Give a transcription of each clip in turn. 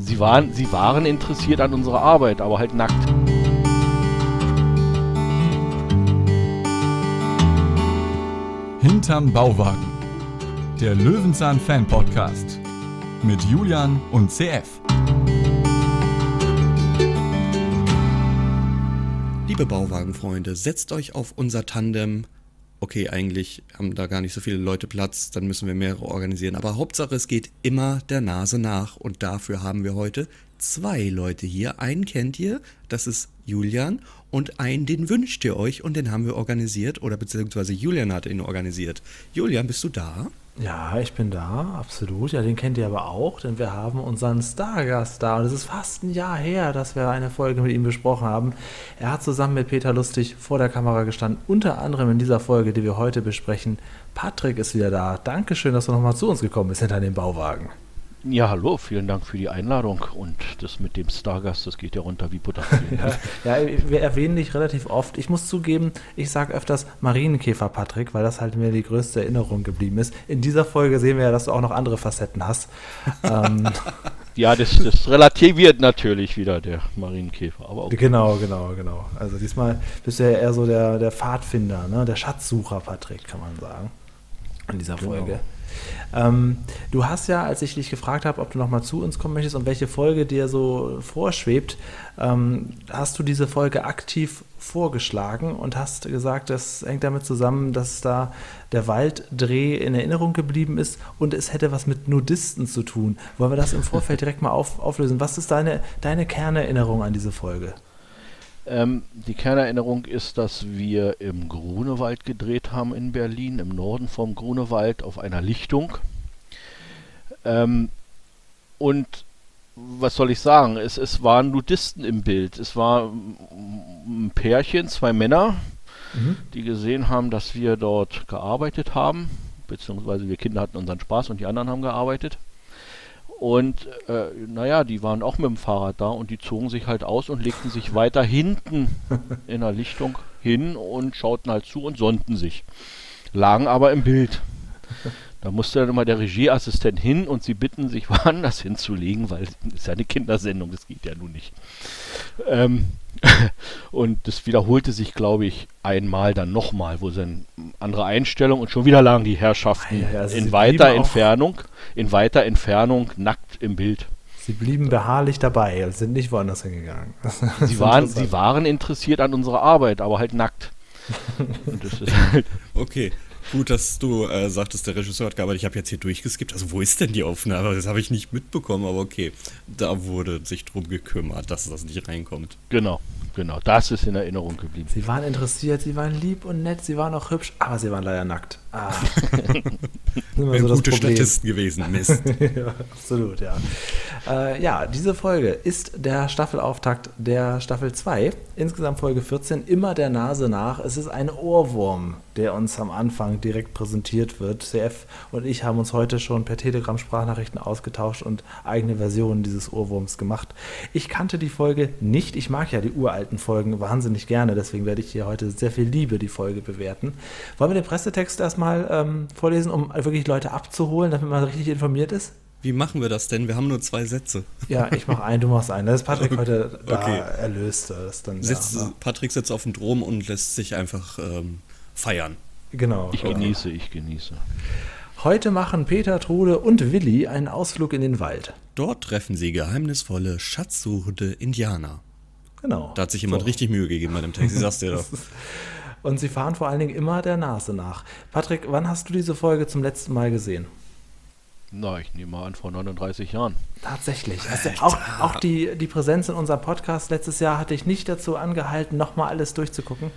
Sie waren interessiert an unserer Arbeit, aber halt nackt. Hinterm Bauwagen, der Löwenzahn-Fan-Podcast mit Julian und CF. Liebe Bauwagenfreunde, setzt euch auf unser Tandem. Okay, eigentlich haben da gar nicht so viele Leute Platz, dann müssen wir mehrere organisieren. Aber Hauptsache, es geht immer der Nase nach. Und dafür haben wir heute 2 Leute hier. Einen kennt ihr, das ist Julian. Und einen, den wünscht ihr euch und den haben wir organisiert. Oder beziehungsweise Julian hat ihn organisiert. Julian, bist du da? Ja, ich bin da, absolut. Ja, den kennt ihr aber auch, denn wir haben unseren Stargast da. Und es ist fast ein Jahr her, dass wir eine Folge mit ihm besprochen haben. Er hat zusammen mit Peter Lustig vor der Kamera gestanden, unter anderem in dieser Folge, die wir heute besprechen. Patrick ist wieder da. Dankeschön, dass du nochmal zu uns gekommen bist hinter dem Bauwagen. Ja, hallo, vielen Dank für die Einladung. Und das mit dem Stargast, das geht ja runter wie Butter. Ja, wir erwähnen dich relativ oft. Ich muss zugeben, ich sage öfters Marienkäfer Patrick, weil das halt mir die größte Erinnerung geblieben ist. In dieser Folge sehen wir ja, dass du auch noch andere Facetten hast. Ja, das relativiert natürlich wieder der Marienkäfer. Aber okay. Genau. Also diesmal bist du ja eher so der Pfadfinder, ne? Der Schatzsucher Patrick, kann man sagen, in dieser Folge. Du hast ja, als ich dich gefragt habe, ob du nochmal zu uns kommen möchtest und welche Folge dir so vorschwebt, hast du diese Folge aktiv vorgeschlagen und hast gesagt, das hängt damit zusammen, dass da der Walddreh in Erinnerung geblieben ist und es hätte was mit Nudisten zu tun. Wollen wir das im Vorfeld direkt mal auflösen? Was ist deine Kernerinnerung an diese Folge? Die Kernerinnerung ist, dass wir im Grunewald gedreht haben in Berlin, im Norden vom Grunewald auf einer Lichtung. Und was soll ich sagen? Es waren Nudisten im Bild. Es war ein Pärchen, 2 Männer, die gesehen haben, dass wir dort gearbeitet haben, beziehungsweise wir Kinder hatten unseren Spaß und die anderen haben gearbeitet. Und die waren auch mit dem Fahrrad da und die zogen sich halt aus und legten sich weiter hinten in der Lichtung hin und schauten halt zu und sonnten sich. Lagen aber im Bild. Da musste dann immer der Regieassistent hin und sie bitten, sich woanders hinzulegen, weil es ist ja eine Kindersendung, das geht ja nun nicht. Und das wiederholte sich, glaube ich, einmal, dann nochmal, wo dann andere Einstellung und schon wieder lagen die Herrschaften in weiter Entfernung nackt im Bild. Sie blieben beharrlich dabei und sind nicht woanders hingegangen. Sie waren interessiert an unserer Arbeit, aber halt nackt. Und das ist halt Okay. Gut, dass du sagtest, der Regisseur hat gearbeitet. Ich habe jetzt hier durchgeskippt. Also wo ist denn die Aufnahme? Das habe ich nicht mitbekommen, aber okay. Da wurde sich drum gekümmert, dass das nicht reinkommt. Genau. Das ist in Erinnerung geblieben. Sie waren interessiert, sie waren lieb und nett, sie waren auch hübsch, aber sie waren leider nackt. Wären so gute Statisten gewesen, Mist. Ja, absolut, ja. Diese Folge ist der Staffelauftakt der Staffel 2. Insgesamt Folge 14, immer der Nase nach. Es ist ein Ohrwurm, der uns am Anfang direkt präsentiert wird. CF und ich haben uns heute schon per Telegram Sprachnachrichten ausgetauscht und eigene Versionen dieses Ohrwurms gemacht. Ich kannte die Folge nicht. Ich mag ja die uralten Folgen wahnsinnig gerne, deswegen werde ich hier heute sehr viel Liebe die Folge bewerten. Wollen wir den Pressetext erstmal vorlesen, um wirklich Leute abzuholen, damit man richtig informiert ist? Wie machen wir das denn? Wir haben nur 2 Sätze. Ja, ich mache einen, du machst einen. Das ist Patrick heute erlöst. Patrick sitzt auf dem Drom und lässt sich einfach feiern. Genau. Ich genieße. Heute machen Peter, Trude und Willi einen Ausflug in den Wald. Dort treffen sie geheimnisvolle, schatzsuchende Indianer. Genau. Da hat sich jemand richtig Mühe gegeben bei dem Text, ich sag's dir doch. Und sie fahren vor allen Dingen immer der Nase nach. Patrick, wann hast du diese Folge zum letzten Mal gesehen? Na, ich nehme mal an, vor 39 Jahren. Tatsächlich. Also auch die Präsenz in unserem Podcast letztes Jahr hatte ich nicht dazu angehalten, nochmal alles durchzugucken.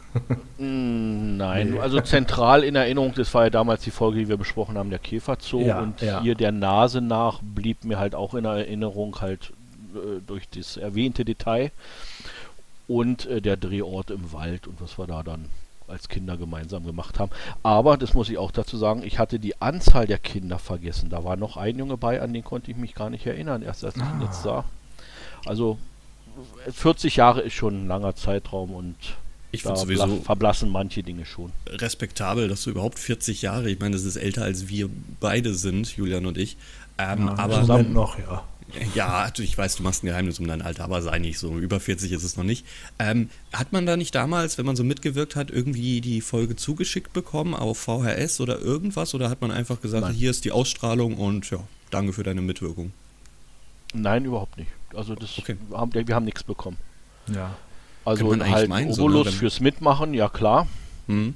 Nein, also zentral in Erinnerung, das war ja damals die Folge, die wir besprochen haben, der Käferzoo. Hier der Nase nach blieb mir halt auch in Erinnerung halt durch das erwähnte Detail und der Drehort im Wald und was wir da dann als Kinder gemeinsam gemacht haben. Aber, das muss ich auch dazu sagen, ich hatte die Anzahl der Kinder vergessen. Da war noch ein Junge bei, an den konnte ich mich gar nicht erinnern, erst als ich ihn jetzt sah. Also 40 Jahre ist schon ein langer Zeitraum und ich finde sowieso verblassen manche Dinge schon. Respektabel, dass du überhaupt 40 Jahre, ich meine, das ist älter als wir beide sind, Julian und ich. Aber Moment noch, ja. Ja, also ich weiß, du machst ein Geheimnis um dein Alter, aber sei nicht so. Über 40 ist es noch nicht. Hat man da nicht damals, wenn man so mitgewirkt hat, irgendwie die Folge zugeschickt bekommen auf VHS oder irgendwas? Oder hat man einfach gesagt, Nein. Hier ist die Ausstrahlung und ja, danke für deine Mitwirkung? Nein, überhaupt nicht. Also Okay. wir haben nichts bekommen. Ja. Also Könnte man eigentlich halt meinen, Obolus so, ne, wenn- fürs Mitmachen, ja klar. Hm?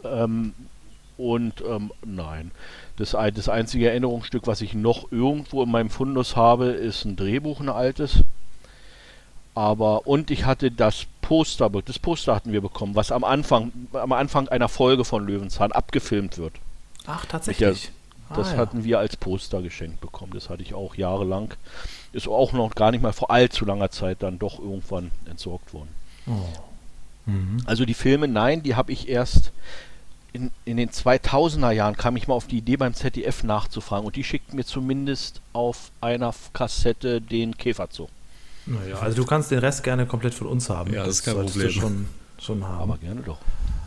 Nein. Das einzige Erinnerungsstück, was ich noch irgendwo in meinem Fundus habe, ist ein Drehbuch, ein altes. Und ich hatte das Poster hatten wir bekommen, was am Anfang einer Folge von Löwenzahn abgefilmt wird. Ach, tatsächlich. Das hatten wir als Poster geschenkt bekommen. Das hatte ich auch jahrelang. Ist auch noch gar nicht mal vor allzu langer Zeit dann doch irgendwann entsorgt worden. Also die Filme, nein, die habe ich erst in den 2000er Jahren kam ich mal auf die Idee beim ZDF nachzufragen und die schickten mir zumindest auf einer Kassette den Käferzoo. Naja, also du kannst den Rest gerne komplett von uns haben. Ja, das ist kein solltest Problem. du schon haben. Aber gerne doch.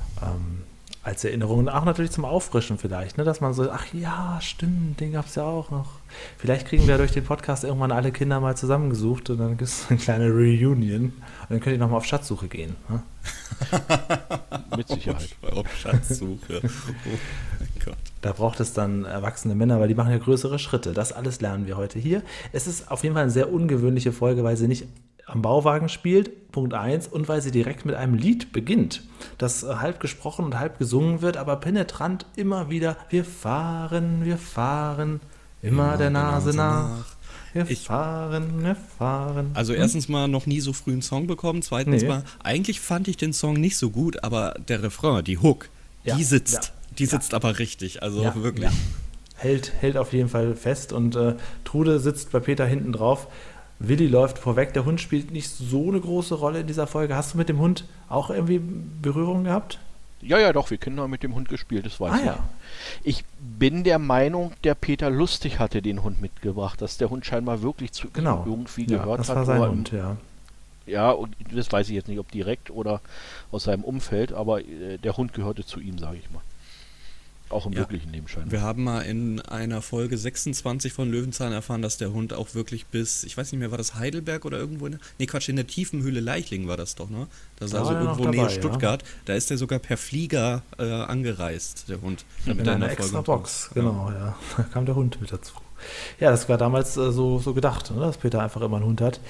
Als Erinnerung, auch natürlich zum Auffrischen vielleicht, ne? Dass man so, ach ja, stimmt, den gab es ja auch noch. Vielleicht kriegen wir durch den Podcast irgendwann alle Kinder mal zusammengesucht und dann gibt es eine kleine Reunion und dann könnt ihr nochmal auf Schatzsuche gehen. Ne? Mit Sicherheit. Auf Schatzsuche. Oh mein Gott. Da braucht es dann erwachsene Männer, weil die machen ja größere Schritte. Das alles lernen wir heute hier. Es ist auf jeden Fall eine sehr ungewöhnliche Folge, weil sie nicht am Bauwagen spielt, Punkt 1, und weil sie direkt mit einem Lied beginnt, das halb gesprochen und halb gesungen wird, aber penetrant immer wieder, wir fahren, immer der Nase nach. Wir fahren. Also erstens mal noch nie so früh einen Song bekommen, zweitens Nee. mal, eigentlich fand ich den Song nicht so gut, aber der Refrain, die Hook, Ja, die sitzt. ja, Die sitzt aber richtig, also Ja, wirklich. ja. Hält auf jeden Fall fest und Trude sitzt bei Peter hinten drauf. Willi läuft vorweg. Der Hund spielt nicht so eine große Rolle in dieser Folge. Hast du mit dem Hund auch irgendwie Berührung gehabt? Ja, doch, wir Kinder haben mit dem Hund gespielt, das weiß ich. ja. Ich bin der Meinung, der Peter Lustig hatte den Hund mitgebracht, dass der Hund scheinbar wirklich zu ihm Genau. irgendwie Ja, gehört das hat. war sein oder Hund, ja. Ja, und das weiß ich jetzt nicht, ob direkt oder aus seinem Umfeld, aber der Hund gehörte zu ihm, sage ich mal. Auch im Ja. wirklichen Leben scheinbar. Wir haben mal in einer Folge 26 von Löwenzahn erfahren, dass der Hund auch wirklich bis, ich weiß nicht mehr, war das Heidelberg oder irgendwo in der Tiefenhöhle Leichlingen war das doch, ne? Das ist Da also war er noch irgendwo näher dabei, ja. Stuttgart. Da ist der sogar per Flieger angereist, der Hund. In damit er einer der extra Folge Box, kommt. genau, ja. Da kam der Hund mit dazu. Ja, das war damals so gedacht, ne, dass Peter einfach immer einen Hund hat.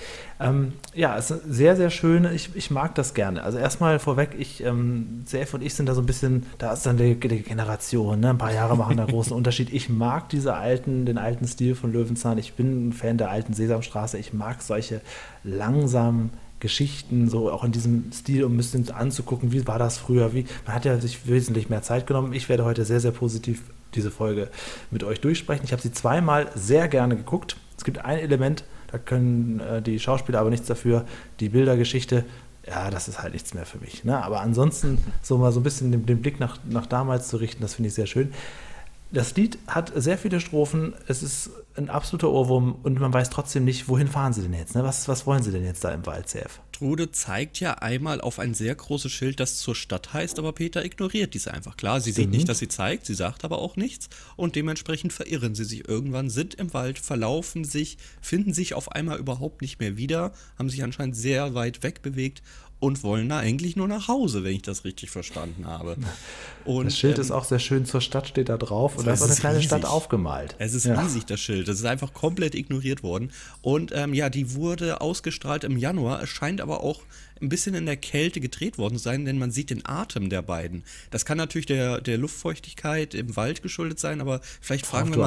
Ja, es ist sehr, sehr schön. Ich mag das gerne. Also erstmal vorweg, CF und ich sind da so ein bisschen, da ist dann die Generation, ne? Ein paar Jahre machen da einen großen Unterschied. Ich mag den alten Stil von Löwenzahn. Ich bin ein Fan der alten Sesamstraße. Ich mag solche langsamen Geschichten, so auch in diesem Stil, um ein bisschen anzugucken, wie war das früher, man hat ja sich wesentlich mehr Zeit genommen. Ich werde heute sehr, sehr positiv diese Folge mit euch durchsprechen. Ich habe sie zweimal sehr gerne geguckt. Es gibt ein Element, da können die Schauspieler aber nichts dafür, die Bildergeschichte, ja, das ist halt nichts mehr für mich. Ne? Aber ansonsten so mal so ein bisschen den Blick nach damals zu richten, das finde ich sehr schön. Das Lied hat sehr viele Strophen, es ist ein absoluter Ohrwurm und man weiß trotzdem nicht, wohin fahren sie denn jetzt? Ne? Was wollen sie denn jetzt da im Wald, CF? Trude zeigt ja einmal auf ein sehr großes Schild, das zur Stadt heißt, aber Peter ignoriert diese einfach. Klar, sie sieht nicht, dass sie zeigt, sie sagt aber auch nichts und dementsprechend verirren sie sich irgendwann, sind im Wald, verlaufen sich, finden sich auf einmal überhaupt nicht mehr wieder, haben sich anscheinend sehr weit weg bewegt und wollen da eigentlich nur nach Hause, wenn ich das richtig verstanden habe. Und, Das Schild ist auch sehr schön, zur Stadt steht da drauf und da ist auch eine kleine riesig. Stadt aufgemalt. Es ist riesig, das Schild. Das ist einfach komplett ignoriert worden. Und die wurde ausgestrahlt im Januar. Es scheint aber auch ein bisschen in der Kälte gedreht worden zu sein, denn man sieht den Atem der beiden. Das kann natürlich der Luftfeuchtigkeit im Wald geschuldet sein, aber vielleicht fragen wir mal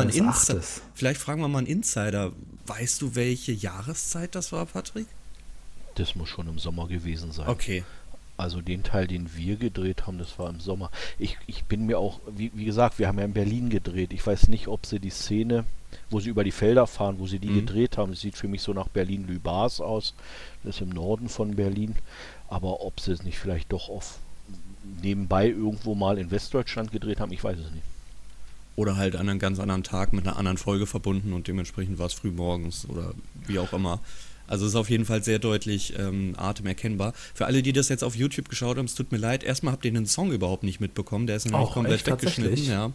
einen Insider. Weißt du, welche Jahreszeit das war, Patrick? Das muss schon im Sommer gewesen sein. Okay. Also den Teil, den wir gedreht haben, das war im Sommer. Ich bin mir auch, wie gesagt, wir haben ja in Berlin gedreht. Ich weiß nicht, ob sie die Szene, wo sie über die Felder fahren, wo sie die gedreht haben, das sieht für mich so nach Berlin-Lübars aus. Das ist im Norden von Berlin. Aber ob sie es nicht vielleicht doch nebenbei irgendwo mal in Westdeutschland gedreht haben, ich weiß es nicht. Oder halt an einem ganz anderen Tag mit einer anderen Folge verbunden und dementsprechend war es früh morgens oder wie auch immer. Also es ist auf jeden Fall sehr deutlich Atem erkennbar. Für alle, die das jetzt auf YouTube geschaut haben, es tut mir leid. Erstmal habt ihr den Song überhaupt nicht mitbekommen. Der ist nämlich komplett weggeschnitten. Ja.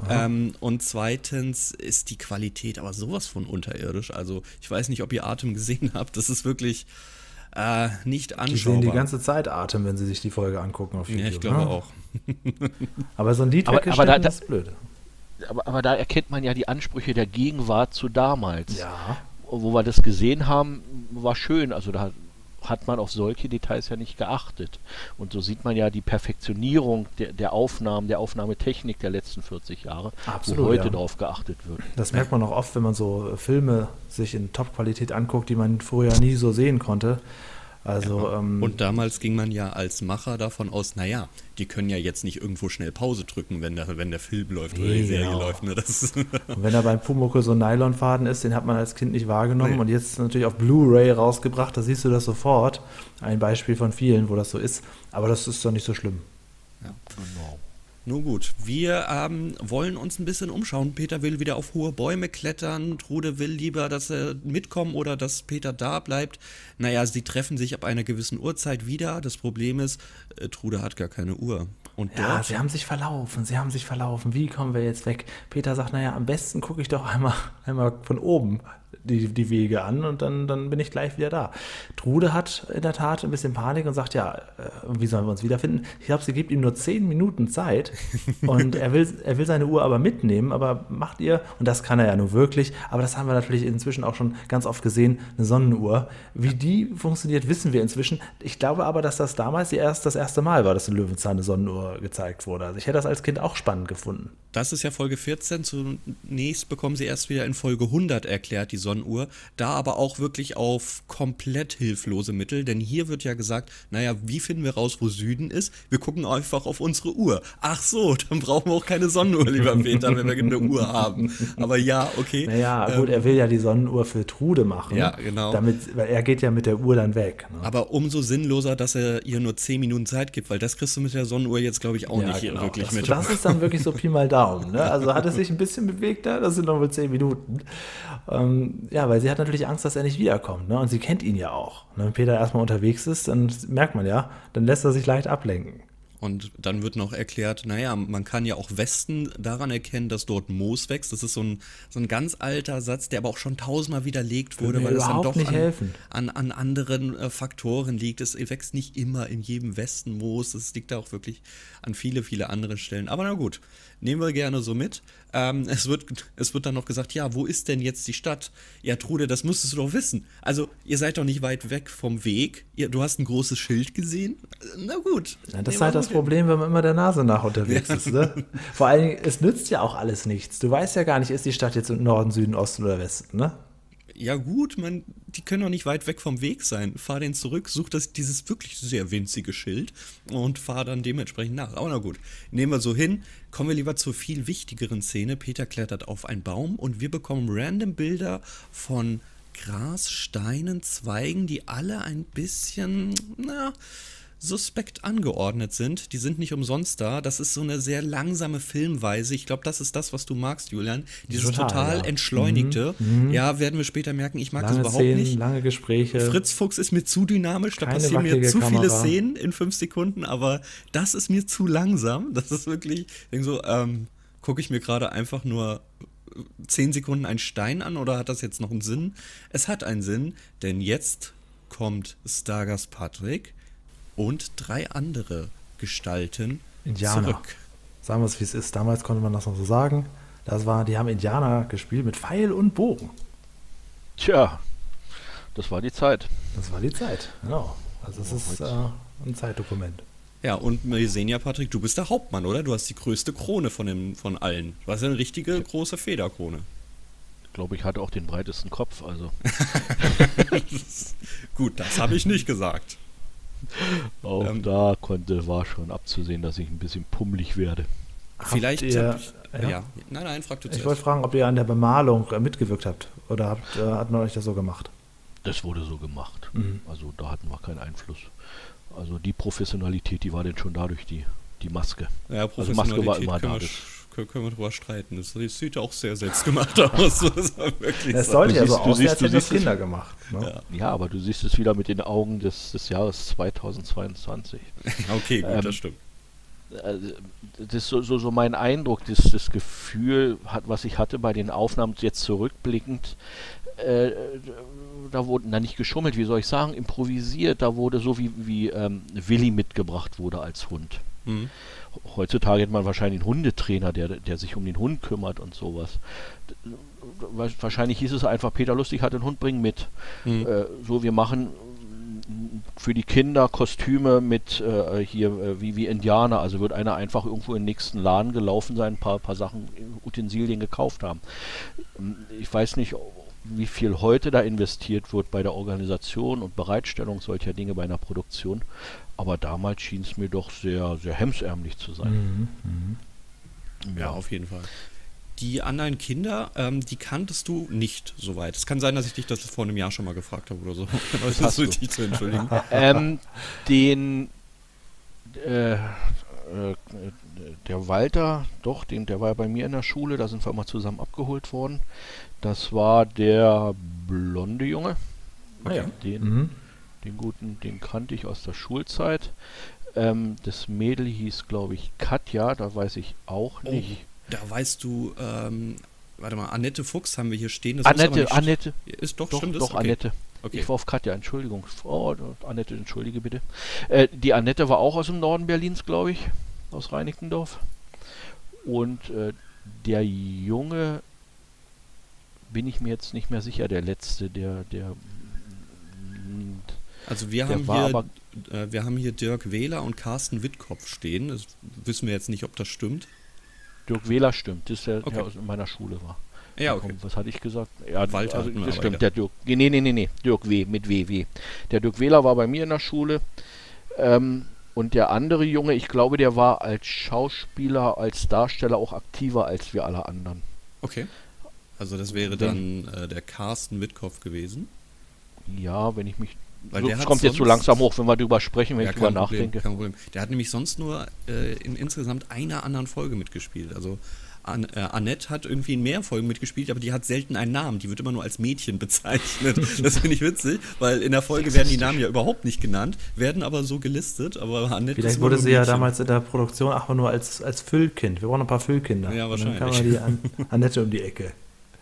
Und zweitens ist die Qualität aber sowas von unterirdisch. Also ich weiß nicht, ob ihr Atem gesehen habt. Das ist wirklich nicht anschaubar. Die sehen die ganze Zeit Atem, wenn sie sich die Folge angucken auf YouTube. Ja, ich glaube auch. Aber so ein Lied weggeschnitten ist blöd. Aber da erkennt man ja die Ansprüche der Gegenwart zu damals. Ja. Wo wir das gesehen haben, war schön. Also da hat man auf solche Details ja nicht geachtet. Und so sieht man ja die Perfektionierung der Aufnahmen, der Aufnahmetechnik der letzten 40 Jahre, Absolut, wo heute darauf geachtet wird. Das merkt man auch oft, wenn man so Filme sich in Top-Qualität anguckt, die man früher nie so sehen konnte. Also, und damals ging man ja als Macher davon aus, naja, die können ja jetzt nicht irgendwo schnell Pause drücken, wenn der Film läuft oder die Serie läuft. Ne? Und wenn da beim Pumuckl so ein Nylonfaden ist, den hat man als Kind nicht wahrgenommen und jetzt natürlich auf Blu-ray rausgebracht, da siehst du das sofort. Ein Beispiel von vielen, wo das so ist. Aber das ist doch nicht so schlimm. Ja, genau. Nun gut, wir wollen uns ein bisschen umschauen. Peter will wieder auf hohe Bäume klettern. Trude will lieber, dass er mitkommt oder dass Peter da bleibt. Naja, sie treffen sich ab einer gewissen Uhrzeit wieder. Das Problem ist, Trude hat gar keine Uhr. Und ja, sie haben sich verlaufen. Wie kommen wir jetzt weg? Peter sagt, naja, am besten gucke ich doch einmal von oben die Wege an und dann bin ich gleich wieder da. Trude hat in der Tat ein bisschen Panik und sagt, ja, wie sollen wir uns wiederfinden? Ich glaube, sie gibt ihm nur 10 Minuten Zeit und er will seine Uhr aber mitnehmen, aber macht ihr, und das kann er ja nur wirklich, aber das haben wir natürlich inzwischen auch schon ganz oft gesehen, eine Sonnenuhr. Wie die funktioniert, wissen wir inzwischen. Ich glaube aber, dass das damals das erste Mal war, dass in Löwenzahn eine Sonnenuhr gezeigt wurde. Also ich hätte das als Kind auch spannend gefunden. Das ist ja Folge 14. Zunächst bekommen sie erst wieder in Folge 100 erklärt, die Sonnenuhr. Da aber auch wirklich auf komplett hilflose Mittel. Denn hier wird ja gesagt, naja, wie finden wir raus, wo Süden ist? Wir gucken einfach auf unsere Uhr. Ach so, dann brauchen wir auch keine Sonnenuhr, lieber Peter, wenn wir eine Uhr haben. Aber ja, okay. Naja, gut, er will ja die Sonnenuhr für Trude machen. Ja, genau. Weil er geht ja mit der Uhr dann weg. Ne? Aber umso sinnloser, dass er ihr nur 10 Minuten Zeit gibt, weil das kriegst du mit der Sonnenuhr jetzt, glaube ich, auch nicht wirklich mit. Das ist dann wirklich so Pi mal Daumen. Ne? Also hat es sich ein bisschen bewegt, ne? Das sind noch wohl 10 Minuten. Ja, weil sie hat natürlich Angst, dass er nicht wiederkommt. Ne? Und sie kennt ihn ja auch. Ne? Wenn Peter erstmal unterwegs ist, dann merkt man ja, dann lässt er sich leicht ablenken. Und dann wird noch erklärt, naja, man kann ja auch Westen daran erkennen, dass dort Moos wächst. Das ist so ein ganz alter Satz, der aber auch schon 1000-mal widerlegt wurde, weil es dann doch an anderen Faktoren liegt. Es wächst nicht immer in jedem Westen Moos. Es liegt da auch wirklich an viele, viele andere Stellen. Aber na gut, nehmen wir gerne so mit. Es wird dann noch gesagt, ja, wo ist denn jetzt die Stadt? Ja, Trude, das müsstest du doch wissen. Also, ihr seid doch nicht weit weg vom Weg. Du hast ein großes Schild gesehen. Na gut. Ja, das ist halt das Problem, wenn man immer der Nase nach unterwegs ist. Ne? Vor allen Dingen, es nützt ja auch alles nichts. Du weißt ja gar nicht, ist die Stadt jetzt im Norden, Süden, Osten oder Westen, ne? Ja gut, die können doch nicht weit weg vom Weg sein. Fahr den zurück, such dieses wirklich sehr winzige Schild und fahr dann dementsprechend nach. Aber na gut, nehmen wir so hin. Kommen wir lieber zur viel wichtigeren Szene. Peter klettert auf einen Baum und wir bekommen random Bilder von Gras, Steinen, Zweigen, die alle ein bisschen, suspekt angeordnet sind. Die sind nicht umsonst da. Das ist so eine sehr langsame Filmweise. Ich glaube, das ist das, was du magst, Julian. Dieses total entschleunigte. Ja, werden wir später merken. Ich mag das überhaupt nicht. Lange Gespräche. Fritz Fuchs ist mir zu dynamisch. Da passieren mir zu viele Szenen in 5 Sekunden. Aber das ist mir zu langsam. Das ist wirklich, ich denke so, gucke ich mir gerade einfach nur 10 Sekunden einen Stein an oder hat das jetzt noch einen Sinn? Es hat einen Sinn, denn jetzt kommt Stargast Patrick und 3 andere Gestalten Indianer. Zurück. Sagen wir es, wie es ist. Damals konnte man das noch so sagen. Die haben Indianer gespielt mit Pfeil und Bogen. Tja, das war die Zeit. Genau. Also es ist ein Zeitdokument. Ja, und wir sehen ja, Patrick, du bist der Hauptmann, oder? Du hast die größte Krone von allen. Du hast ja eine richtige große Federkrone. Ich glaube, ich hatte auch den breitesten Kopf, also. Gut, das habe ich nicht gesagt. Auch da war schon abzusehen, dass ich ein bisschen pummelig werde. Vielleicht. Nein, frag du zuerst. Ich wollte fragen, ob ihr an der Bemalung mitgewirkt habt. Oder hat man euch das so gemacht? Das wurde so gemacht. Also da hatten wir keinen Einfluss. Also die Professionalität, die war denn schon dadurch die Maske. Ja, Professionalität also Maske war immer da. können wir drüber streiten. Das sieht auch sehr selbstgemacht aus. Das sollte ja so aussehen, als hätten das Kinder gemacht. Ne? Ja, aber du siehst es wieder mit den Augen des Jahres 2022. Okay, gut, das stimmt. Das ist so mein Eindruck, das Gefühl, was ich hatte bei den Aufnahmen jetzt zurückblickend, da wurde nicht geschummelt, wie soll ich sagen, improvisiert, da wurde so wie Willi mitgebracht wurde als Hund. Mhm. Heutzutage hat man wahrscheinlich einen Hundetrainer, der sich um den Hund kümmert und sowas. Wahrscheinlich hieß es einfach, Peter Lustig hat den Hund, bring mit. Mhm. So, wir machen für die Kinder Kostüme mit wie Indianer, also wird einer einfach irgendwo in den nächsten Laden gelaufen sein, ein paar Sachen, Utensilien gekauft haben. Ich weiß nicht, wie viel heute da investiert wird bei der Organisation und Bereitstellung solcher Dinge bei einer Produktion, aber damals schien es mir doch sehr, sehr hemsärmlich zu sein. Ja, auf jeden Fall. Die anderen Kinder, die kanntest du nicht soweit. Es kann sein, dass ich dich das vor einem Jahr schon mal gefragt habe oder so. Das hast du dich zu entschuldigen. Der Walter, doch, der war bei mir in der Schule, da sind wir mal zusammen abgeholt worden. Das war der blonde Junge. Okay. Den guten, den kannte ich aus der Schulzeit. Das Mädel hieß, glaube ich, Katja, da weiß ich auch nicht. Da weißt du, warte mal, Annette Fuchs haben wir hier stehen. Das Annette. Ist doch, Doch, stimmt doch, okay. Annette. Okay. Ich war auf Katja, Entschuldigung. Oh, Annette, entschuldige bitte. Die Annette war auch aus dem Norden Berlins, glaube ich, aus Reinickendorf. Und der Junge, bin ich mir jetzt nicht mehr sicher, der letzte, also wir haben hier Dirk Wähler und Carsten Wittkopf stehen. Das wissen wir jetzt nicht, ob das stimmt. Dirk Wähler stimmt, das ist der aus meiner Schule war. Ja, okay. Was hatte ich gesagt? Ja, Walter, also, das stimmt, der Dirk. Nee, Dirk W. mit WW. Der Dirk Wähler war bei mir in der Schule. Und der andere Junge, ich glaube, der war als Schauspieler, als Darsteller auch aktiver als wir alle anderen. Okay. Also das wäre dann der Carsten Wittkopf gewesen. Ja, wenn ich mich... Weil das kommt jetzt so langsam hoch, wenn wir drüber sprechen, wenn ich drüber nachdenke. Kein Problem. Der hat nämlich sonst nur in insgesamt einer anderen Folge mitgespielt. Also Annette hat irgendwie in mehr Folgen mitgespielt, aber die hat selten einen Namen. Die wird immer nur als Mädchen bezeichnet. Das finde ich witzig, weil in der Folge werden die Namen ja überhaupt nicht genannt, werden aber so gelistet. Aber Annette vielleicht wurde sie ja damals in der Produktion auch nur als Füllkind. Wir brauchen ein paar Füllkinder. Ja, wahrscheinlich. Und dann kam die Annette um die Ecke.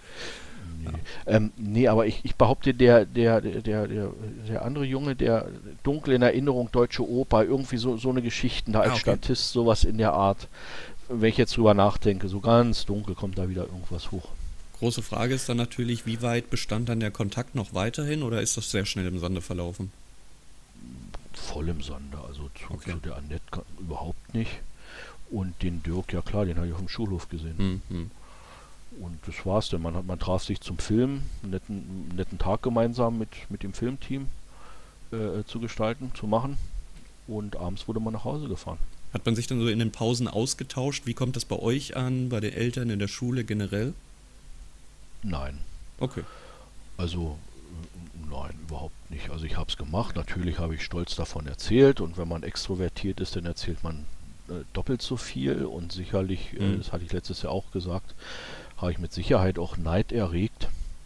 Nee, aber ich behaupte, der andere Junge, der dunkel in Erinnerung, Deutsche Oper, irgendwie so eine Geschichten da als Statist, sowas in der Art. Wenn ich jetzt drüber nachdenke, so ganz dunkel kommt da wieder irgendwas hoch. Große Frage ist dann natürlich, wie weit bestand dann der Kontakt noch weiterhin oder ist das sehr schnell im Sande verlaufen? Voll im Sande, also zu der Annette überhaupt nicht. Und den Dirk, ja klar, den habe ich auf dem Schulhof gesehen. Und das war's denn. Man traf sich zum Film, einen netten Tag gemeinsam mit dem Filmteam zu gestalten, zu machen. Und abends wurde man nach Hause gefahren. Hat man sich dann so in den Pausen ausgetauscht? Wie kommt das bei euch an, bei den Eltern in der Schule generell? Nein. Okay. Also, nein, überhaupt nicht. Also ich habe es gemacht. Natürlich habe ich stolz davon erzählt. Und wenn man extrovertiert ist, dann erzählt man doppelt so viel. Und sicherlich, das hatte ich letztes Jahr auch gesagt, habe ich mit Sicherheit auch Neid erregt.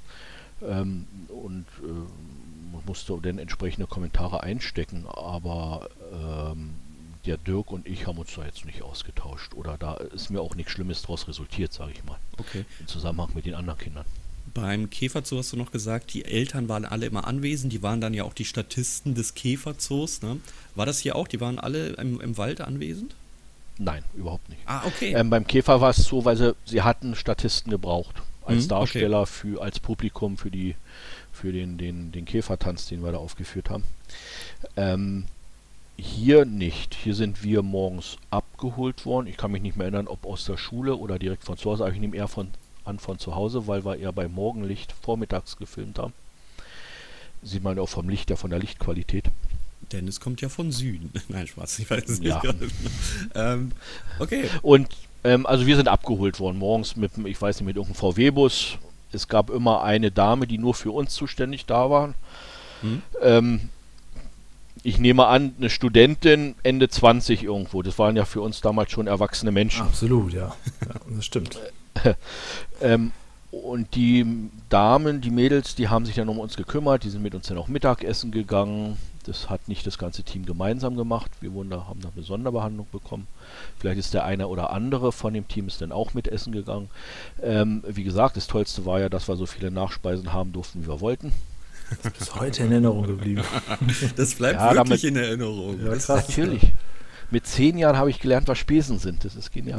Und musste dann entsprechende Kommentare einstecken. Aber der Dirk und ich haben uns da jetzt nicht ausgetauscht. Oder da ist mir auch nichts Schlimmes daraus resultiert, sage ich mal. Okay. Im Zusammenhang mit den anderen Kindern. Beim Käferzoo hast du noch gesagt, die Eltern waren alle immer anwesend. Die waren dann ja auch die Statisten des Käferzoos. Ne? War das hier auch? Die waren alle im Wald anwesend? Nein, überhaupt nicht. Ah, okay. Beim Käfer war es so, weil sie hatten Statisten gebraucht. Als Darsteller, als Publikum für den Käfertanz, den wir da aufgeführt haben. Hier nicht. Hier sind wir morgens abgeholt worden. Ich kann mich nicht mehr erinnern, ob aus der Schule oder direkt von zu Hause. Aber ich nehme eher von zu Hause, weil wir eher bei Morgenlicht vormittags gefilmt haben. Sieht man auch vom Licht, von der Lichtqualität. Dennis kommt ja von Süden. Nein, Spaß, ich weiß es nicht. Ja. Okay. Und also wir sind abgeholt worden morgens mit irgendeinem VW-Bus. Es gab immer eine Dame, die nur für uns zuständig da war. ich nehme an, eine Studentin Ende 20 irgendwo. Das waren ja für uns damals schon erwachsene Menschen. Absolut, ja das stimmt. Und die Damen, die Mädels, die haben sich dann um uns gekümmert, die sind mit uns dann auch Mittagessen gegangen. Das hat nicht das ganze Team gemeinsam gemacht. Wir haben da eine Sonderbehandlung bekommen. Vielleicht ist der eine oder andere von dem Team ist dann auch mit essen gegangen. Wie gesagt, das Tollste war ja, dass wir so viele Nachspeisen haben durften, wie wir wollten. Das ist bis heute in Erinnerung geblieben. Das bleibt Ja, wirklich damit- in Erinnerung. Ja, Das- krass. Natürlich. Mit 10 Jahren habe ich gelernt, was Spesen sind. Das ist genial.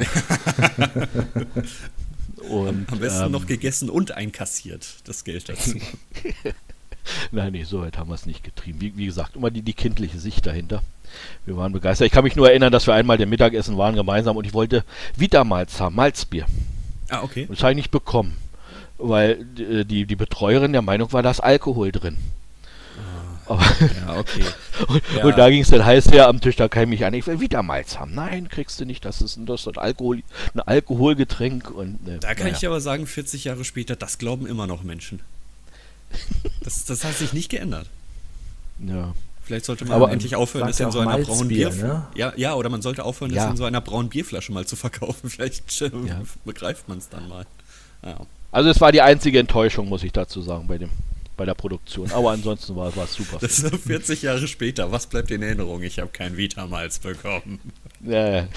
Und, Am besten noch gegessen und einkassiert, das Geld dazu. Nein, nee, so weit haben wir es nicht getrieben. Wie gesagt, immer die kindliche Sicht dahinter. Wir waren begeistert. Ich kann mich nur erinnern, dass wir einmal dem Mittagessen waren gemeinsam und ich wollte Vitamalz haben, Malzbier. Ah, okay. Das habe ich nicht bekommen, weil die Betreuerin der Meinung war, da ist Alkohol drin. Aber Ja, okay. Ja. Und da ging es dann heiß her am Tisch, da kam ich mich an, ich will Vitamalz haben. Nein, kriegst du nicht, das ist ein Alkoholgetränk. Und, Da kann ich dir aber sagen, 40 Jahre später, das glauben immer noch Menschen. Das hat sich nicht geändert. Ja. Vielleicht sollte man Aber endlich aufhören, sagt das ja in so auch einer braunen Malzbier, Bierflasche. ne? Ja, oder man sollte aufhören, das Ja. in so einer braunen Bierflasche mal zu verkaufen. Vielleicht Ja. begreift man es dann mal. Ja. Also es war die einzige Enttäuschung, muss ich dazu sagen, bei der Produktion. Aber ansonsten war es super. Das ist 40 Jahre später. Was bleibt in Erinnerung? Ich habe kein Vitamalz bekommen. Ja.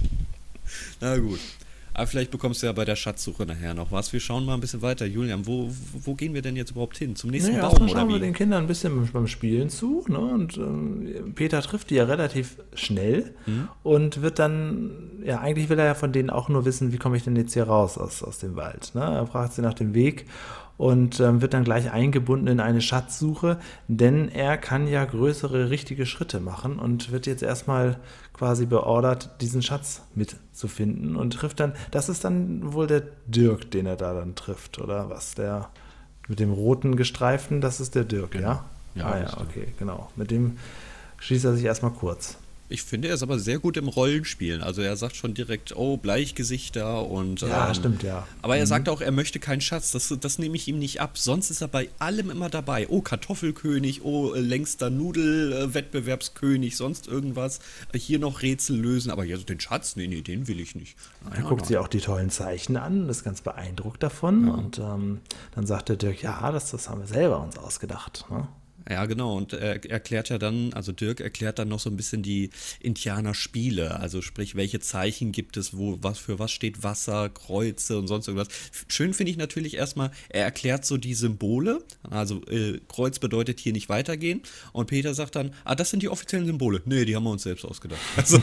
Na gut. Aber vielleicht bekommst du ja bei der Schatzsuche nachher noch was. Wir schauen mal ein bisschen weiter. Julian, wo gehen wir denn jetzt überhaupt hin? Zum nächsten Baum Erstmal oder schauen wir wie? den Kindern ein bisschen beim Spielen zu. Ne? Und Peter trifft die ja relativ schnell und wird dann, ja, eigentlich will er ja von denen auch nur wissen, wie komme ich denn jetzt hier raus aus dem Wald. Ne? Er fragt sie nach dem Weg und wird dann gleich eingebunden in eine Schatzsuche, denn er kann ja größere, richtige Schritte machen und wird jetzt erstmal quasi beordert, diesen Schatz mitzufinden und trifft dann, das ist dann wohl der Dirk, den er da dann trifft, oder was? Der mit dem roten Gestreiften, das ist der Dirk, ja? Ja, Ah das ja, ist der. okay, genau. Mit dem schließt er sich erstmal kurz. Ich finde, er ist aber sehr gut im Rollenspielen. Also er sagt schon direkt, oh, Bleichgesichter und... Ja, stimmt, ja. Aber er sagt auch, er möchte keinen Schatz. Das nehme ich ihm nicht ab. Sonst ist er bei allem immer dabei. Oh, Kartoffelkönig, oh, längster Nudelwettbewerbskönig, sonst irgendwas. Hier noch Rätsel lösen. Aber ja, den Schatz, nee, den will ich nicht. Er guckt sich auch die tollen Zeichen an, ist ganz beeindruckt davon. Und dann sagt der Dirk, ja, das haben wir selber uns ausgedacht. Ne? Ja, genau. Und er erklärt ja dann, also Dirk erklärt dann noch so ein bisschen die Indianerspiele. Also sprich, welche Zeichen gibt es, für was steht Wasser, Kreuze und sonst irgendwas. Schön finde ich natürlich erstmal, er erklärt so die Symbole. Also Kreuz bedeutet hier nicht weitergehen. Und Peter sagt dann, das sind die offiziellen Symbole. Nee, die haben wir uns selbst ausgedacht. Also,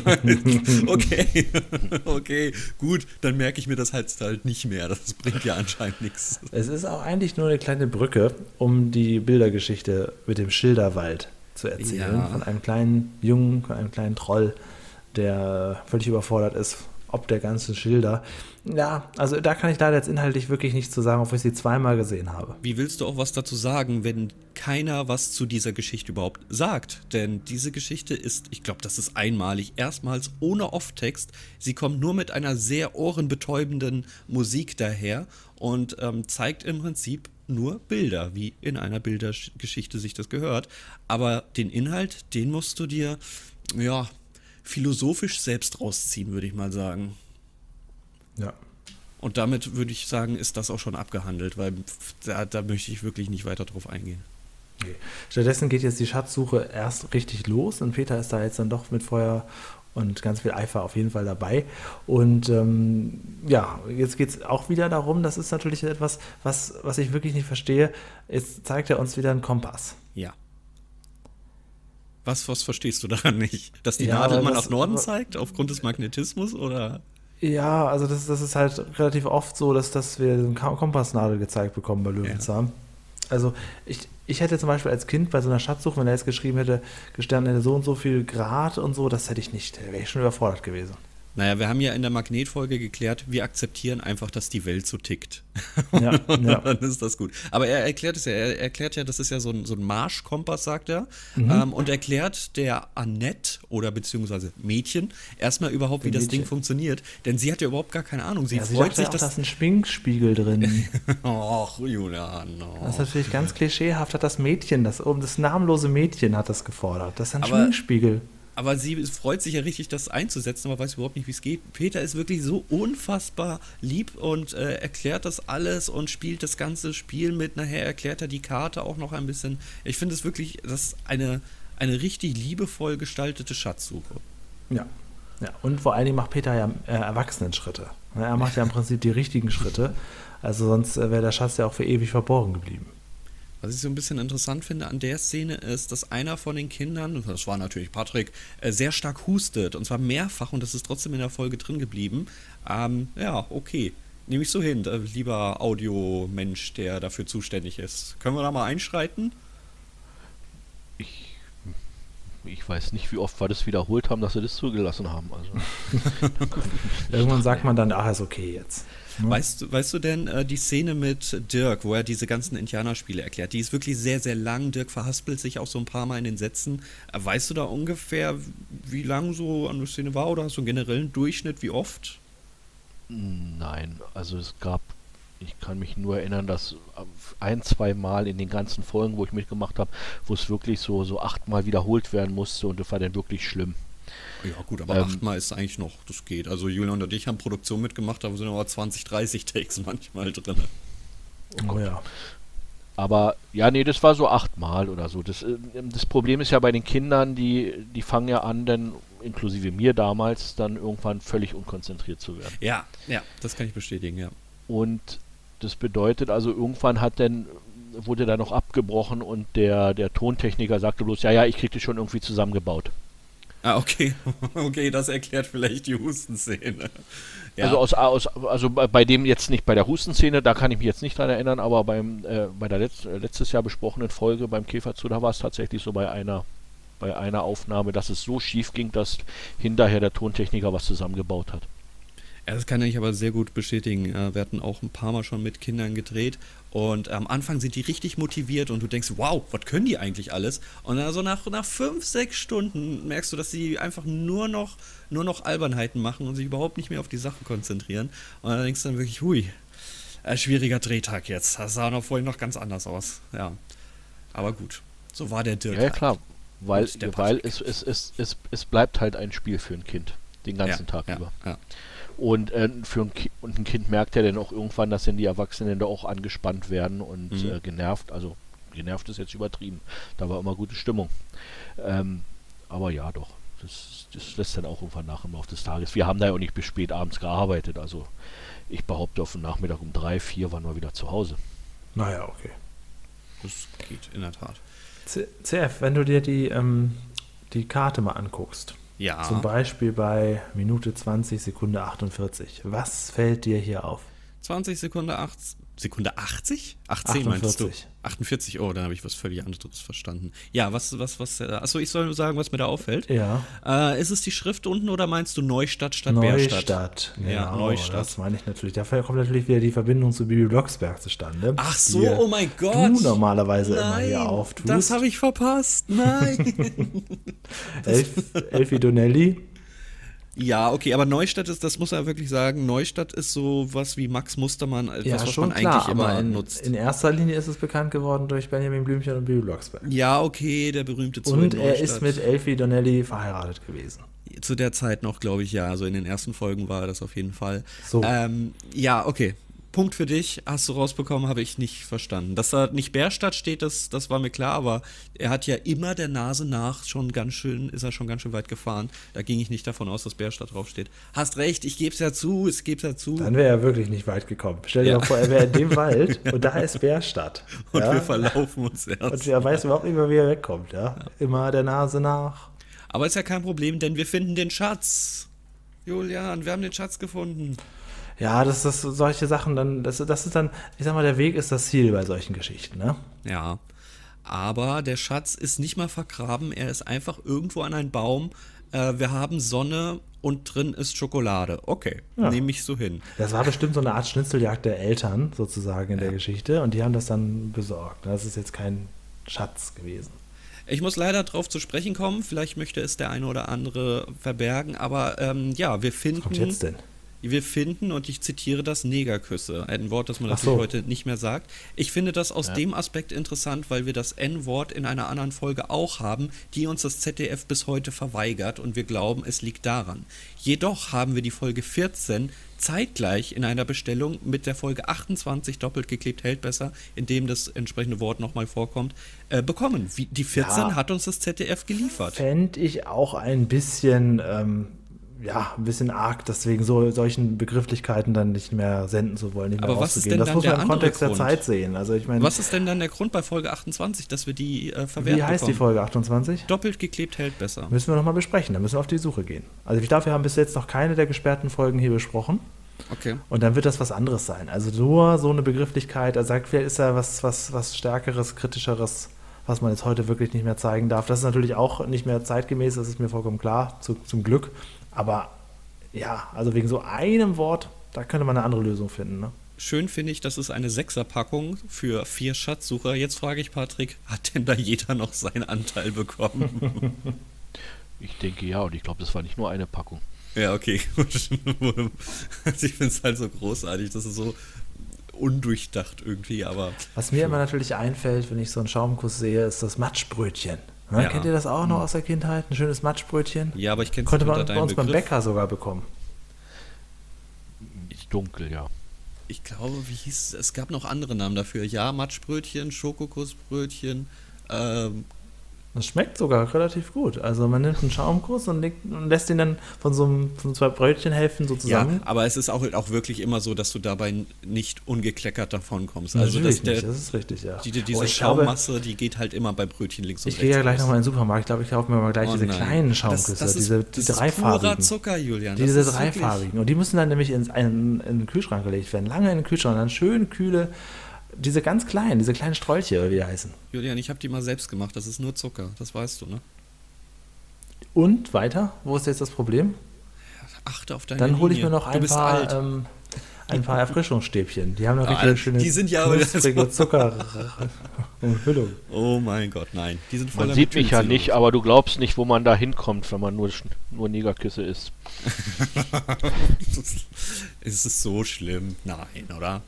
okay, gut, dann merke ich mir das halt nicht mehr. Das bringt ja anscheinend nichts. Es ist auch eigentlich nur eine kleine Brücke, um die Bildergeschichte mit dem Schilderwald zu erzählen. Ja. Von einem kleinen Jungen, von einem kleinen Troll, der völlig überfordert ist, ob der ganzen Schilder. Ja, also da kann ich leider jetzt inhaltlich wirklich nichts zu sagen, obwohl ich sie zweimal gesehen habe. Wie willst du auch was dazu sagen, wenn keiner was zu dieser Geschichte überhaupt sagt? Denn diese Geschichte ist, ich glaube, das ist einmalig, erstmals ohne Off-Text. Sie kommt nur mit einer sehr ohrenbetäubenden Musik daher und zeigt im Prinzip nur Bilder, wie in einer Bildergeschichte sich das gehört. Aber den Inhalt, den musst du dir, ja, philosophisch selbst rausziehen, würde ich mal sagen. Ja. Und damit würde ich sagen, ist das auch schon abgehandelt, weil da möchte ich wirklich nicht weiter drauf eingehen. Okay. Stattdessen geht jetzt die Schatzsuche erst richtig los und Peter ist da jetzt dann doch mit Feuer und ganz viel Eifer auf jeden Fall dabei. Und ja, jetzt geht es auch wieder darum, das ist natürlich etwas, was ich wirklich nicht verstehe. Jetzt zeigt er uns wieder einen Kompass. Ja. Was verstehst du daran nicht? Dass die Ja, Nadel immer was- nach Norden zeigt, aufgrund des Magnetismus, oder? Ja, also das ist halt relativ oft so, dass wir eine Kompassnadel gezeigt bekommen bei Löwenzahn. Ja. Also ich hätte zum Beispiel als Kind bei so einer Schatzsuche, wenn er jetzt geschrieben hätte, gestanden hätte so und so viel Grad und so, das hätte ich nicht, da wäre ich schon überfordert gewesen. Naja, wir haben ja in der Magnetfolge geklärt, wir akzeptieren einfach, dass die Welt so tickt. Ja, Und ja. dann ist das gut. Aber er erklärt es ja, das ist ja so ein Marschkompass, sagt er. Und erklärt der Annette oder beziehungsweise Mädchen erstmal überhaupt, wie das Ding funktioniert. Denn sie hat ja überhaupt gar keine Ahnung. Sie freut sich, auch, dass da ist ein Schminkspiegel drin. Och, Julian. Oh. Das ist natürlich ganz klischeehaft, hat das Mädchen, das namenlose Mädchen hat das gefordert. Das ist ein Schminkspiegel. Aber sie freut sich ja richtig, das einzusetzen, aber weiß überhaupt nicht, wie es geht. Peter ist wirklich so unfassbar lieb und erklärt das alles und spielt das ganze Spiel mit. Nachher erklärt er die Karte auch noch ein bisschen. Ich finde es wirklich, das ist eine richtig liebevoll gestaltete Schatzsuche. Ja. Ja, und vor allen Dingen macht Peter ja Erwachsenenschritte. Er macht ja im Prinzip die richtigen Schritte. Also sonst wäre der Schatz ja auch für ewig verborgen geblieben. Was ich so ein bisschen interessant finde an der Szene ist, dass einer von den Kindern, das war natürlich Patrick, sehr stark hustet. Und zwar mehrfach und das ist trotzdem in der Folge drin geblieben. Ja, okay. Nehme ich so hin, lieber Audiomensch, der dafür zuständig ist. Können wir da mal einschreiten? Ich weiß nicht, wie oft wir das wiederholt haben, dass wir das zugelassen haben. Also. Irgendwann sagt man dann, ist okay jetzt. Weißt du denn die Szene mit Dirk, wo er diese ganzen Indianerspiele erklärt, die ist wirklich sehr, sehr lang. Dirk verhaspelt sich auch so ein paar Mal in den Sätzen. Weißt du da ungefähr, wie lang so eine Szene war oder hast du einen generellen Durchschnitt, wie oft? Nein, also ich kann mich nur erinnern, dass 1-2 Mal in den ganzen Folgen, wo ich mitgemacht habe, wo es wirklich so 8-mal wiederholt werden musste und das war dann wirklich schlimm. Ja gut, aber 8-mal ist eigentlich noch, das geht. Also Julian und ich haben Produktion mitgemacht, da sind aber 20, 30 Takes manchmal drin. Oh ja. Aber, ja, nee, das war so 8-mal oder so. Das Problem ist ja bei den Kindern, die fangen ja an, dann, inklusive mir damals, dann irgendwann völlig unkonzentriert zu werden. Ja, das kann ich bestätigen, ja. Und das bedeutet also, irgendwann wurde da noch abgebrochen und der Tontechniker sagte bloß, ja, ich krieg das schon irgendwie zusammengebaut. Okay. Okay, das erklärt vielleicht die Hustenszene. Ja. Also bei dem jetzt nicht bei der Hustenszene, da kann ich mich jetzt nicht dran erinnern, aber bei der letztes Jahr besprochenen Folge beim Käferzoo, da war es tatsächlich so bei einer Aufnahme, dass es so schief ging, dass hinterher der Tontechniker was zusammengebaut hat. Ja, das kann ich aber sehr gut bestätigen. Wir hatten auch ein paar Mal schon mit Kindern gedreht und am Anfang sind die richtig motiviert und du denkst, wow, was können die eigentlich alles? Und dann so nach 5-6 Stunden merkst du, dass sie einfach nur noch Albernheiten machen und sich überhaupt nicht mehr auf die Sache konzentrieren. Und dann denkst du dann wirklich, hui, schwieriger Drehtag jetzt. Das sah vorhin noch ganz anders aus. Ja, aber gut, so war der Dirk. Ja, klar, weil es bleibt halt ein Spiel für ein Kind, den ganzen Tag über. Ja. Und ein Kind merkt ja dann auch irgendwann, dass dann die Erwachsenen da auch angespannt werden und genervt. Also genervt ist jetzt übertrieben. Da war immer gute Stimmung. Aber ja, doch. Das lässt dann auch irgendwann nach im Laufe des Tages. Wir haben da ja auch nicht bis spät abends gearbeitet. Also ich behaupte, auf den Nachmittag um 3, 4 waren wir wieder zu Hause. Naja, okay. Das geht in der Tat. CF, wenn du dir die Karte mal anguckst. Ja. Zum Beispiel bei Minute 20, Sekunde 48. Was fällt dir hier auf? 20 Sekunde 80? 18 48. meinst du? 48, oh, dann habe ich was völlig anderes verstanden. Ja, was, achso, ich soll nur sagen, was mir da auffällt. Ja. Ist es die Schrift unten oder meinst du Neustadt statt Bärstadt? Neustadt, genau, ja, Neustadt. Das meine ich natürlich. Dafür kommt natürlich wieder die Verbindung zu Bibi Blocksberg zustande. Ach so, oh mein Gott. Du normalerweise immer hier auftust. Das habe ich verpasst, nein. Elfie Donnelly. Ja, okay, aber Neustadt das muss er wirklich sagen, Neustadt ist so was wie Max Mustermann, etwas, was man klar, eigentlich immer nutzt. In erster Linie ist es bekannt geworden durch Benjamin Blümchen und Bibi Blocksberg. Ja, okay, der berühmte Zoo Und in er Neustadt. ist mit Elfie Donnelly verheiratet gewesen. Zu der Zeit noch, glaube ich, ja. Also in den ersten Folgen war er das auf jeden Fall. So. Ja, okay. Punkt für dich, hast du rausbekommen, habe ich nicht verstanden. Dass da nicht Bärstadt steht, das war mir klar, aber er hat ja immer der Nase nach ist er schon ganz schön weit gefahren. Da ging ich nicht davon aus, dass Bärstadt draufsteht. Hast recht, ich gebe es ja zu. Dann wäre er wirklich nicht weit gekommen. Stell dir mal vor, er wäre in dem Wald und da ist Bärstadt. Und wir verlaufen uns erst. Und er weiß überhaupt nicht mehr, wie er wegkommt. Ja? Immer der Nase nach. Aber ist ja kein Problem, denn wir finden den Schatz. Julian, wir haben den Schatz gefunden. Ja, das ist solche Sachen dann, das ist dann, ich sag mal, der Weg ist das Ziel bei solchen Geschichten, ne? Ja, aber der Schatz ist nicht mal vergraben, er ist einfach irgendwo an einen Baum wir haben Sonne und drin ist Schokolade. Okay, nehme ich so hin. Das war bestimmt so eine Art Schnitzeljagd der Eltern sozusagen in der Geschichte und die haben das dann besorgt. Das ist jetzt kein Schatz gewesen. Ich muss leider drauf zu sprechen kommen, vielleicht möchte es der eine oder andere verbergen, aber wir finden... Was kommt jetzt denn? Wir finden, und ich zitiere das, Negerküsse. Ein Wort, das man natürlich heute nicht mehr sagt. Ich finde das aus dem Aspekt interessant, weil wir das N-Wort in einer anderen Folge auch haben, die uns das ZDF bis heute verweigert und wir glauben, es liegt daran. Jedoch haben wir die Folge 14 zeitgleich in einer Bestellung mit der Folge 28, doppelt geklebt hält besser, in dem das entsprechende Wort nochmal vorkommt, bekommen. Die 14 hat uns das ZDF geliefert. Fände ich auch ein bisschen... ein bisschen arg, deswegen solchen Begrifflichkeiten dann nicht mehr senden zu wollen, nicht mehr aber rauszugehen. Das muss man im Kontext der Zeit sehen. Also ich meine, was ist denn dann der Grund bei Folge 28, dass wir die verwertet Wie heißt bekommen? die Folge 28? Doppelt geklebt hält besser. Müssen wir nochmal besprechen, da müssen wir auf die Suche gehen. Also ich glaube, wir haben bis jetzt noch keine der gesperrten Folgen hier besprochen. Okay. Und dann wird das was anderes sein. Also nur so eine Begrifflichkeit, er sagt, vielleicht ist da was Stärkeres, Kritischeres, was man jetzt heute wirklich nicht mehr zeigen darf. Das ist natürlich auch nicht mehr zeitgemäß, das ist mir vollkommen klar, zum Glück. Aber ja, also wegen so einem Wort, da könnte man eine andere Lösung finden. Ne? Schön finde ich, das ist eine 6er-Packung für 4 Schatzsucher. Jetzt frage ich Patrick, hat denn da jeder noch seinen Anteil bekommen? Ich denke ja, und ich glaube, das war nicht nur eine Packung. Ja, okay. Also ich finde es halt so großartig, das ist so undurchdacht irgendwie, aber... Was mir immer natürlich einfällt, wenn ich so einen Schaumkuss sehe, ist das Matschbrötchen. Ja. Kennt ihr das auch noch aus der Kindheit? Ein schönes Matschbrötchen? Ja, aber ich kenne es nicht unter deinem Begriff. Konnte man bei uns beim Bäcker sogar bekommen. Dunkel, ja. Ich glaube, wie hieß es? Es gab noch andere Namen dafür. Ja, Matschbrötchen, Schokokussbrötchen. Das schmeckt sogar relativ gut. Also man nimmt einen Schaumkuss und lässt ihn dann von 2 Brötchenhälften so zusammen. Ja, aber es ist auch wirklich immer so, dass du dabei nicht ungekleckert davon kommst. Also das ist richtig, ja. Diese Schaummasse, die geht halt immer bei Brötchen links und rechts. Ich gehe ja gleich nochmal in den Supermarkt. Ich glaube, ich kaufe mir mal gleich diese kleinen Schaumküsse, diese dreifarbigen. Purer Zucker, Julian. Diese dreifarbigen. Und die müssen dann nämlich in den Kühlschrank gelegt werden. Lange in den Kühlschrank. Und dann schön kühle... Diese ganz kleinen, diese kleinen Strolche, oder wie die heißen. Julian, ich habe die mal selbst gemacht. Das ist nur Zucker, das weißt du, ne? Und weiter? Wo ist jetzt das Problem? Achte auf deine Dann hole ich Linie. mir noch ein paar Erfrischungsstäbchen. Die haben noch richtig schöne die sind ja Zuckerumhüllung. Oh mein Gott, nein. Die sind voller Man sieht mich ja nicht, aber du glaubst nicht, wo man da hinkommt, wenn man nur Negerküsse isst. Ist es so schlimm? Nein, oder?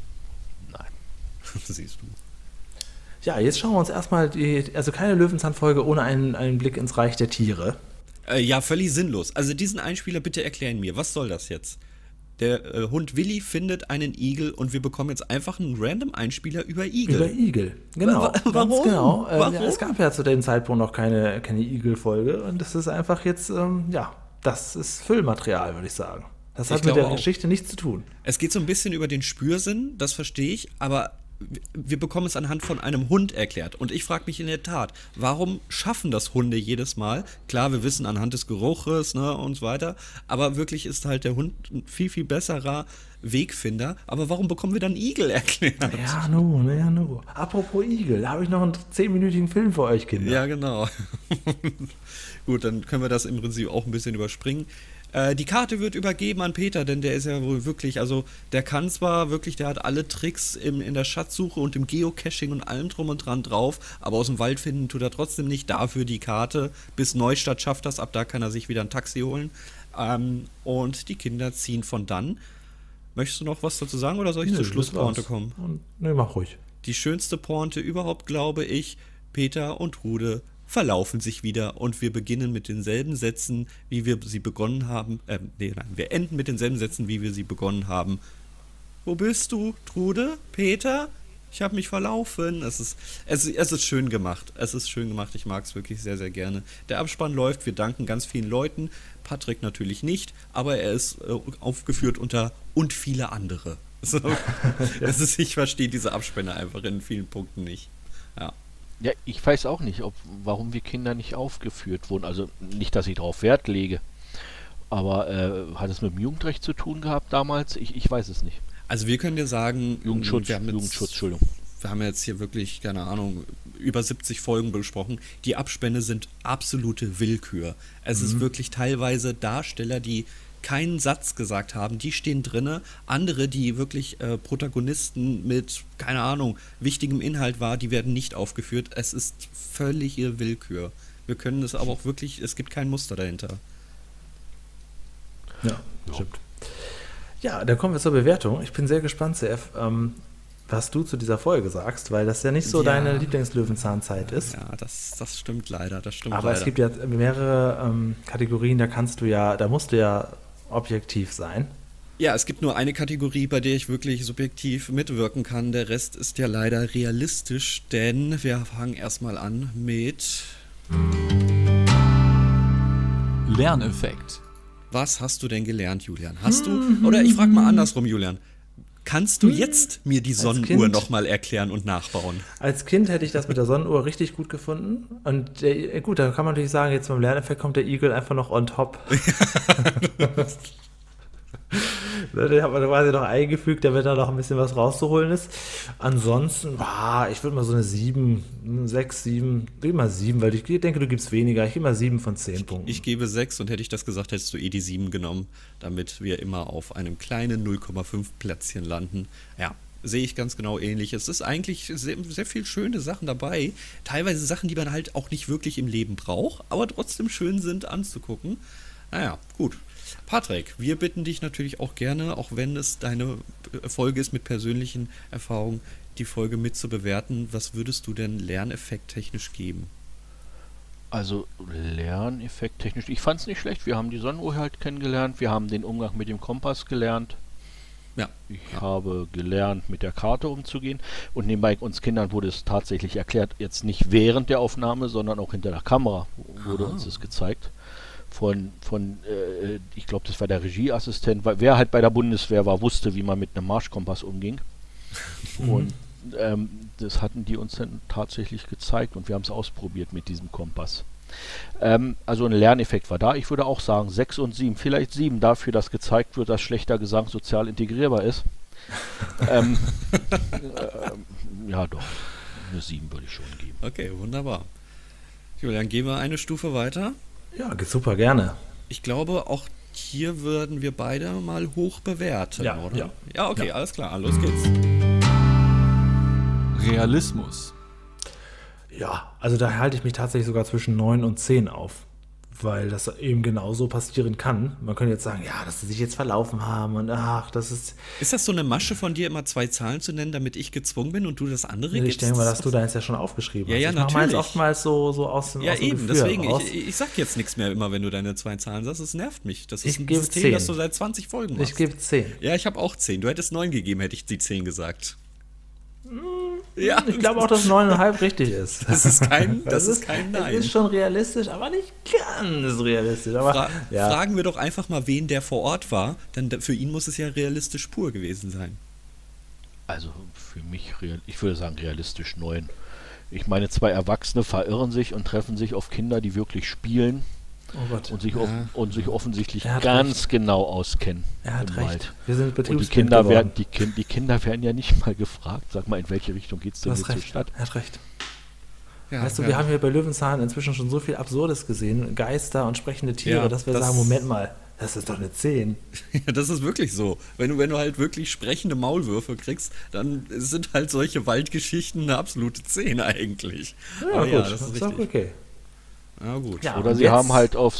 Siehst du. Ja, jetzt schauen wir uns erstmal also keine Löwenzahn-Folge ohne einen Blick ins Reich der Tiere. Ja, völlig sinnlos. Also diesen Einspieler bitte erklären mir, was soll das jetzt? Der Hund Willi findet einen Igel und wir bekommen jetzt einfach einen random Einspieler über Igel. Über Igel, genau. Warum? Ganz genau. Warum? Es gab ja zu dem Zeitpunkt noch keine Igel-Folge und das ist einfach jetzt, das ist Füllmaterial, würde ich sagen. Das hat mit der Geschichte nichts zu tun. Es geht so ein bisschen über den Spürsinn, das verstehe ich, aber wir bekommen es anhand von einem Hund erklärt. Und ich frage mich in der Tat, warum schaffen das Hunde jedes Mal? Klar, wir wissen anhand des Geruches, ne, und so weiter, aber wirklich ist halt der Hund ein viel, viel besserer Wegfinder. Aber warum bekommen wir dann Igel erklärt? Ja, nu. Apropos Igel, da habe ich noch einen 10-minütigen Film für euch, Kinder. Ja, genau. Gut, dann können wir das im Prinzip auch ein bisschen überspringen. Die Karte wird übergeben an Peter, denn der ist ja wohl wirklich, also der kann zwar wirklich, der hat alle Tricks in der Schatzsuche und im Geocaching und allem drum und dran drauf, aber aus dem Wald finden tut er trotzdem nicht. Dafür die Karte, bis Neustadt schafft das, ab da kann er sich wieder ein Taxi holen. Und die Kinder ziehen von dann. Möchtest du noch was dazu sagen oder soll ich zur Schlusspointe kommen? Nee, mach ruhig. Die schönste Pointe überhaupt, glaube ich, Peter und Trude verlaufen sich wieder und wir beginnen mit denselben Sätzen, wie wir sie begonnen haben. Wir enden mit denselben Sätzen, wie wir sie begonnen haben. Wo bist du, Trude? Peter? Ich habe mich verlaufen. Es ist schön gemacht. Es ist schön gemacht. Ich mag es wirklich sehr, sehr gerne. Der Abspann läuft. Wir danken ganz vielen Leuten. Patrick natürlich nicht, aber er ist aufgeführt unter und viele andere. So, ich verstehe diese Abspänne einfach in vielen Punkten nicht. Ja. Ja, ich weiß auch nicht, warum wir Kinder nicht aufgeführt wurden. Also nicht, dass ich darauf Wert lege. Aber hat es mit dem Jugendrecht zu tun gehabt damals? Ich weiß es nicht. Also wir können dir sagen... Jugendschutz, Entschuldigung. wir haben jetzt hier wirklich, keine Ahnung, über 70 Folgen besprochen. Die Abspänne sind absolute Willkür. Es ist wirklich teilweise Darsteller, die keinen Satz gesagt haben, die stehen drinne. Andere, die wirklich Protagonisten mit, keine Ahnung, wichtigem Inhalt war, die werden nicht aufgeführt. Es ist völlige Willkür. Wir können es aber auch wirklich, es gibt kein Muster dahinter. Ja, stimmt. Ja, dann kommen wir zur Bewertung. Ich bin sehr gespannt, CF, was du zu dieser Folge sagst, weil das ja nicht so deine Lieblingslöwenzahnzeit ist. Ja, das stimmt leider, Aber es gibt ja mehrere Kategorien, da musst du ja objektiv sein. Ja, es gibt nur eine Kategorie, bei der ich wirklich subjektiv mitwirken kann. Der Rest ist ja leider realistisch, denn wir fangen erstmal an mit Lerneffekt. Was hast du denn gelernt, Julian? Hast du, oder ich frage mal andersrum, Julian, kannst du jetzt mir die Sonnenuhr nochmal erklären und nachbauen? Als Kind hätte ich das mit der Sonnenuhr richtig gut gefunden. Und gut, da kann man natürlich sagen, jetzt beim Lerneffekt kommt der Igel einfach noch on top. Den hat man quasi noch eingefügt, damit da noch ein bisschen was rauszuholen ist. Ansonsten, ich würde mal so eine 7, 6, 7, ich gebe mal 7, weil ich denke, du gibst weniger. Ich gebe mal 7 von 10 Punkten. Ich gebe 6 und hätte ich das gesagt, hättest du die 7 genommen, damit wir immer auf einem kleinen 0,5 Plätzchen landen. Ja, sehe ich ganz genau ähnlich. Es ist eigentlich sehr, sehr viel schöne Sachen dabei. Teilweise Sachen, die man halt auch nicht wirklich im Leben braucht, aber trotzdem schön sind anzugucken. Naja, gut. Patrick, wir bitten dich natürlich auch gerne, auch wenn es deine Folge ist mit persönlichen Erfahrungen, die Folge mit zu bewerten. Was würdest du denn lerneffekttechnisch geben? Also lerneffekttechnisch, ich fand es nicht schlecht. Wir haben die Sonnenuhr halt kennengelernt, wir haben den Umgang mit dem Kompass gelernt. Ja. Ich habe gelernt, mit der Karte umzugehen. Und nebenbei uns Kindern wurde es tatsächlich erklärt, jetzt nicht während der Aufnahme, sondern auch hinter der Kamera wurde uns das gezeigt. Ich glaube, das war der Regieassistent, weil wer halt bei der Bundeswehr war, wusste, wie man mit einem Marschkompass umging. Und das hatten die uns dann tatsächlich gezeigt und wir haben es ausprobiert mit diesem Kompass. Also ein Lerneffekt war da. Ich würde auch sagen 6 und 7, vielleicht 7 dafür, dass gezeigt wird, dass schlechter Gesang sozial integrierbar ist. Ja doch, eine 7 würde ich schon geben. Okay, wunderbar. Julian, gehen wir eine Stufe weiter. Ja, geht super, gerne. Ich glaube, auch hier würden wir beide mal hoch bewerten, oder? Ja, okay, alles klar, los geht's. Realismus. Ja, also da halte ich mich tatsächlich sogar zwischen 9 und 10 auf, weil das eben genauso passieren kann. Man könnte jetzt sagen, ja, dass sie sich jetzt verlaufen haben und das ist... Ist das so eine Masche von dir, immer 2 Zahlen zu nennen, damit ich gezwungen bin und du das andere gibst? Ich denke mal, dass du deins ja schon aufgeschrieben hast. Ja, ich natürlich. mache meins oftmals so aus dem eben, Gefühl deswegen, raus. ich sag jetzt nichts mehr immer, wenn du deine 2 Zahlen sagst, es nervt mich. Das ist Ich ein gebe System, 10. das du seit 20 Folgen machst. Ich gebe 10. Ja, ich habe auch 10. Du hättest 9 gegeben, hätte ich die 10 gesagt. Ja, ich glaube auch, dass 9,5 richtig ist. Das ist kein Nein. Es ist schon realistisch, aber nicht ganz realistisch. Aber, Fragen wir doch einfach mal, wen der vor Ort war, denn für ihn muss es ja realistisch pur gewesen sein. Also für mich, ich würde sagen realistisch 9. Ich meine, 2 Erwachsene verirren sich und treffen sich auf Kinder, die wirklich spielen. Oh Gott. Und sich offensichtlich ganz genau auskennen. Er hat im recht. Wald. Wir sind Und Betriebskind die Kinder werden ja nicht mal gefragt, sag mal, in welche Richtung geht es denn hier zur Stadt? Er hat recht. Ja, weißt du, wir haben hier bei Löwenzahn inzwischen schon so viel Absurdes gesehen, Geister und sprechende Tiere, dass wir sagen, Moment mal, das ist doch eine 10. Ja, das ist wirklich so. Wenn du halt wirklich sprechende Maulwürfe kriegst, dann sind halt solche Waldgeschichten eine absolute 10 eigentlich. Ja, aber gut, ja, das ist auch okay. Ja, gut. Ja, oder sie haben halt auf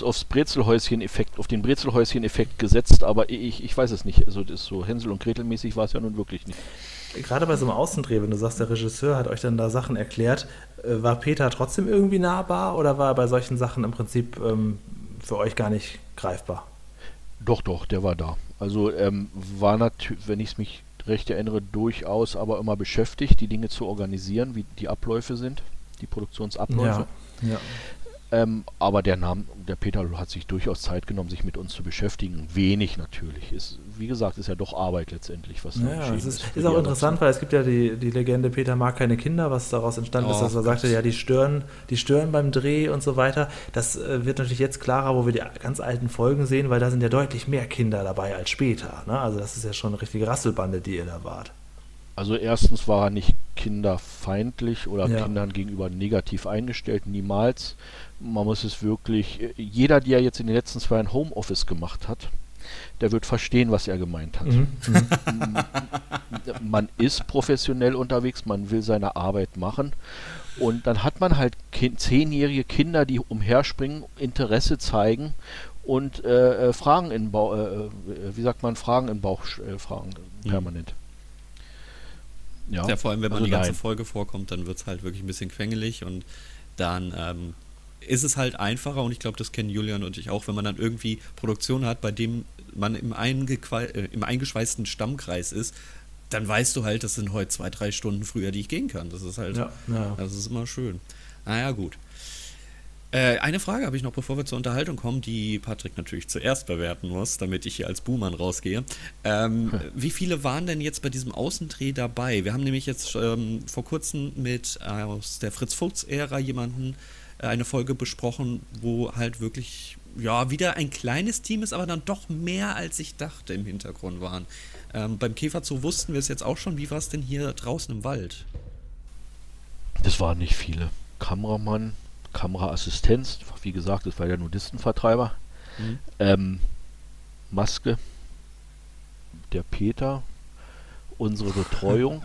den Brezelhäuschen-Effekt gesetzt, aber ich weiß es nicht. Also das ist so Hänsel und Gretel mäßig war es ja nun wirklich nicht. Gerade bei so einem Außendreh, wenn du sagst, der Regisseur hat euch dann da Sachen erklärt, war Peter trotzdem irgendwie nahbar oder war er bei solchen Sachen im Prinzip für euch gar nicht greifbar? Doch, der war da. Also war natürlich, wenn ich es mich recht erinnere, durchaus aber immer beschäftigt, die Dinge zu organisieren, wie die Abläufe sind, die Produktionsabläufe. Ja. Aber der Peter hat sich durchaus Zeit genommen, sich mit uns zu beschäftigen. Wenig natürlich. Wie gesagt, ist ja doch Arbeit letztendlich, was da geschehen ist. Ist auch interessant, weil es gibt ja die Legende, Peter mag keine Kinder, was daraus entstanden ist, dass er sagte, ja, die stören beim Dreh und so weiter. Das wird natürlich jetzt klarer, wo wir die ganz alten Folgen sehen, weil da sind ja deutlich mehr Kinder dabei als später. Ne? Also das ist ja schon eine richtige Rasselbande, die ihr da wart. Also erstens war er nicht kinderfeindlich oder Ja. Kindern gegenüber negativ eingestellt, niemals. Man muss es wirklich, jeder, der jetzt in den letzten 2 Jahren Homeoffice gemacht hat, der wird verstehen, was er gemeint hat. Man ist professionell unterwegs, man will seine Arbeit machen und dann hat man halt 10-jährige Kinder, die umherspringen, Interesse zeigen und Fragen in Bauch, wie sagt man, Fragen im Bauch fragen permanent. Ja, vor allem, wenn man also die ganze nein. Folge vorkommt, dann wird es halt wirklich ein bisschen quengelig und dann ist es halt einfacher und ich glaube, das kennen Julian und ich auch, wenn man dann irgendwie Produktion hat, bei dem man im eingeschweißten Stammkreis ist, dann weißt du halt, das sind heute 2-3 Stunden früher, die ich gehen kann. Das ist halt, das ist immer schön. Naja, gut. Eine Frage habe ich noch, bevor wir zur Unterhaltung kommen, die Patrick natürlich zuerst bewerten muss, damit ich hier als Buhmann rausgehe. Wie viele waren denn jetzt bei diesem Außendreh dabei? Wir haben nämlich jetzt vor kurzem mit aus der Fritz-Fuchs-Ära jemanden eine Folge besprochen, wo halt wirklich wieder ein kleines Team ist, aber dann doch mehr als ich dachte im Hintergrund waren. Beim Käferzoo wussten wir es jetzt auch schon. Wie war es denn hier draußen im Wald? Das waren nicht viele. Kameramann, Kameraassistenz, wie gesagt, das war der Nudistenvertreiber. Maske, der Peter, unsere Betreuung.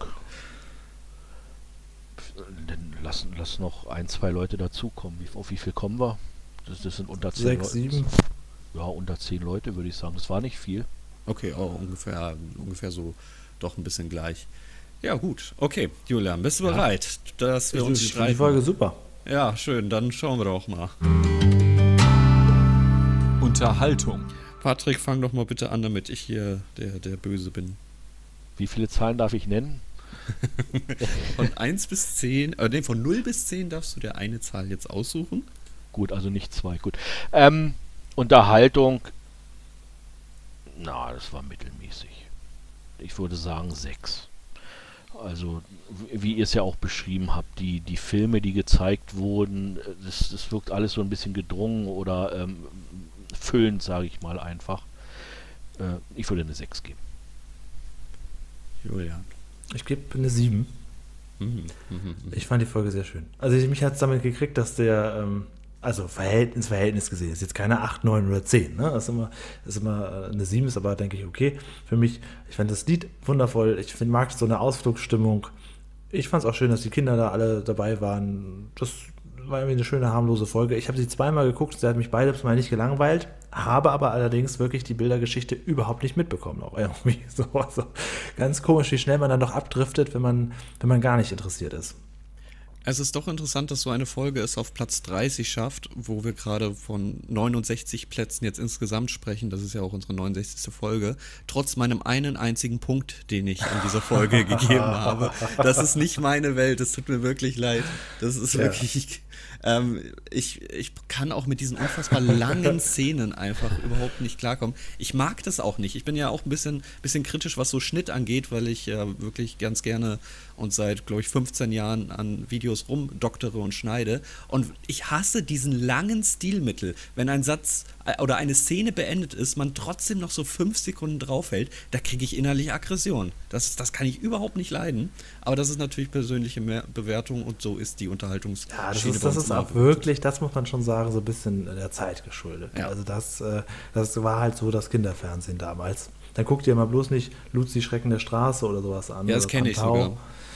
Dann lass noch 1-2 Leute dazukommen. Auf wie viel kommen wir? Das sind unter 10 6, Leute. 7. Ja, unter 10 Leute würde ich sagen. Das war nicht viel. Okay, ungefähr so, doch ein bisschen gleich. Ja, gut. Okay, Julian, bist du bereit, dass wir uns Die streiten? Folge super. Ja, schön, dann schauen wir doch mal. Unterhaltung. Patrick, fang doch mal bitte an, damit ich hier der Böse bin. Wie viele Zahlen darf ich nennen? Von 1 bis 10, von 0 bis 10 darfst du dir eine Zahl jetzt aussuchen. Gut, also nicht 2. Gut. Unterhaltung, das war mittelmäßig. Ich würde sagen 6. Also, wie ihr es ja auch beschrieben habt, die Filme, die gezeigt wurden, das wirkt alles so ein bisschen gedrungen oder füllend, sage ich mal einfach. Ich würde eine 6 geben. Julian. Ich gebe eine 7. Ich fand die Folge sehr schön. Also mich hat es damit gekriegt, dass der, also Verhältnis gesehen, ist jetzt keine 8, 9 oder 10. Ne? Das ist immer eine 7, ist aber, denke ich, okay. Für mich, ich fand das Lied wundervoll. Ich mag so eine Ausflugsstimmung. Ich fand es auch schön, dass die Kinder da alle dabei waren. Das war irgendwie eine schöne, harmlose Folge. Ich habe sie 2-mal geguckt, sie hat mich beide Mal nicht gelangweilt, habe aber allerdings wirklich die Bildergeschichte überhaupt nicht mitbekommen. Auch irgendwie so ganz komisch, wie schnell man dann doch abdriftet, wenn man gar nicht interessiert ist. Es ist doch interessant, dass so eine Folge es auf Platz 30 schafft, wo wir gerade von 69 Plätzen jetzt insgesamt sprechen. Das ist ja auch unsere 69. Folge. Trotz meinem einen einzigen Punkt, den ich an dieser Folge gegeben habe. Das ist nicht meine Welt. Es tut mir wirklich leid. Das ist wirklich... Ich kann auch mit diesen unfassbar langen Szenen einfach überhaupt nicht klarkommen. Ich mag das auch nicht. Ich bin ja auch ein bisschen kritisch, was so Schnitt angeht, weil ich wirklich ganz gerne und seit, glaube ich, 15 Jahren an Videos rumdoktere und schneide. Und ich hasse diesen langen Stilmittel. Wenn ein Satz oder eine Szene beendet ist, man trotzdem noch so 5 Sekunden draufhält, da kriege ich innerlich Aggression. Das kann ich überhaupt nicht leiden. Aber das ist natürlich persönliche Bewertung und so ist die Unterhaltungsschiene. Ja, das ist auch wirklich, das muss man schon sagen, so ein bisschen der Zeit geschuldet. Ja. Also das war halt so das Kinderfernsehen damals. Dann guckt ihr mal bloß nicht Luzi Schrecken der Straße oder sowas an. Ja, das kenne ich sogar.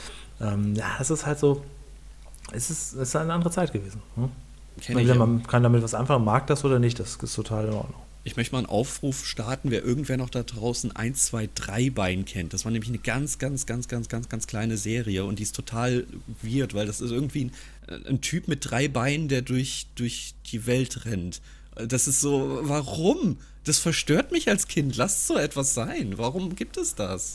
Es ist halt so, es ist eine andere Zeit gewesen. Kenn Man kann damit was anfangen, mag das oder nicht, das ist total in Ordnung. Ich möchte mal einen Aufruf starten, wer irgendwer noch da draußen 1, 2, 3 Bein kennt. Das war nämlich eine ganz kleine Serie und die ist total weird, weil das ist irgendwie ein Typ mit 3 Beinen, der durch die Welt rennt. Das ist so, warum? Das verstört mich als Kind. Lasst so etwas sein. Warum gibt es das?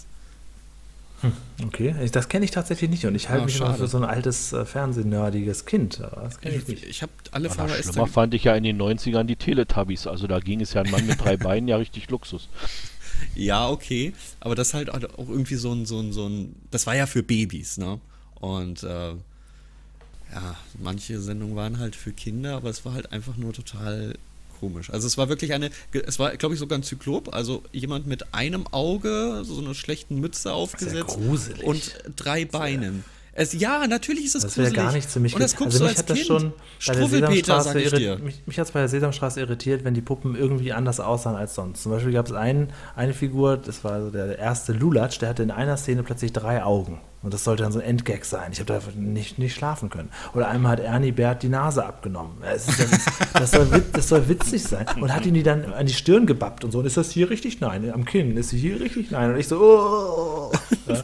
Okay, das kenne ich tatsächlich nicht und ich halte mich immer schade. für so ein altes, fernsehnerdiges Kind. Das kenne ich nicht. Ich habe alle Schlimmer VHS. fand ich ja in den 90ern die Teletubbies. Also da ging es ja ein Mann mit 3 Beinen ja richtig Luxus. Ja, okay, aber das halt auch irgendwie so ein das war ja für Babys, ne? Und manche Sendungen waren halt für Kinder, aber es war halt einfach nur total komisch. Also es war wirklich es war, glaube ich, sogar ein Zyklop, also jemand mit einem Auge, so einer schlechten Mütze aufgesetzt gruselig. und 3 Beinen. Ja, natürlich ist es das gruselig. Das wäre gar nicht für mich. Und das guckst du als Kind. Schon Struffelpeter, sag ich dir. Mich hat es bei der Sesamstraße irritiert, wenn die Puppen irgendwie anders aussahen als sonst. Zum Beispiel gab es eine Figur, das war so der erste Lulatsch, der hatte in einer Szene plötzlich 3 Augen. Und das sollte dann so ein Endgag sein. Ich habe da nicht schlafen können. Oder einmal hat Ernie Bert die Nase abgenommen. Das soll witzig sein. Und hat ihn die dann an die Stirn gebappt und so. Und ist das hier richtig? Nein. Am Kinn ist sie hier richtig? Nein. Und ich so, oh. Ja.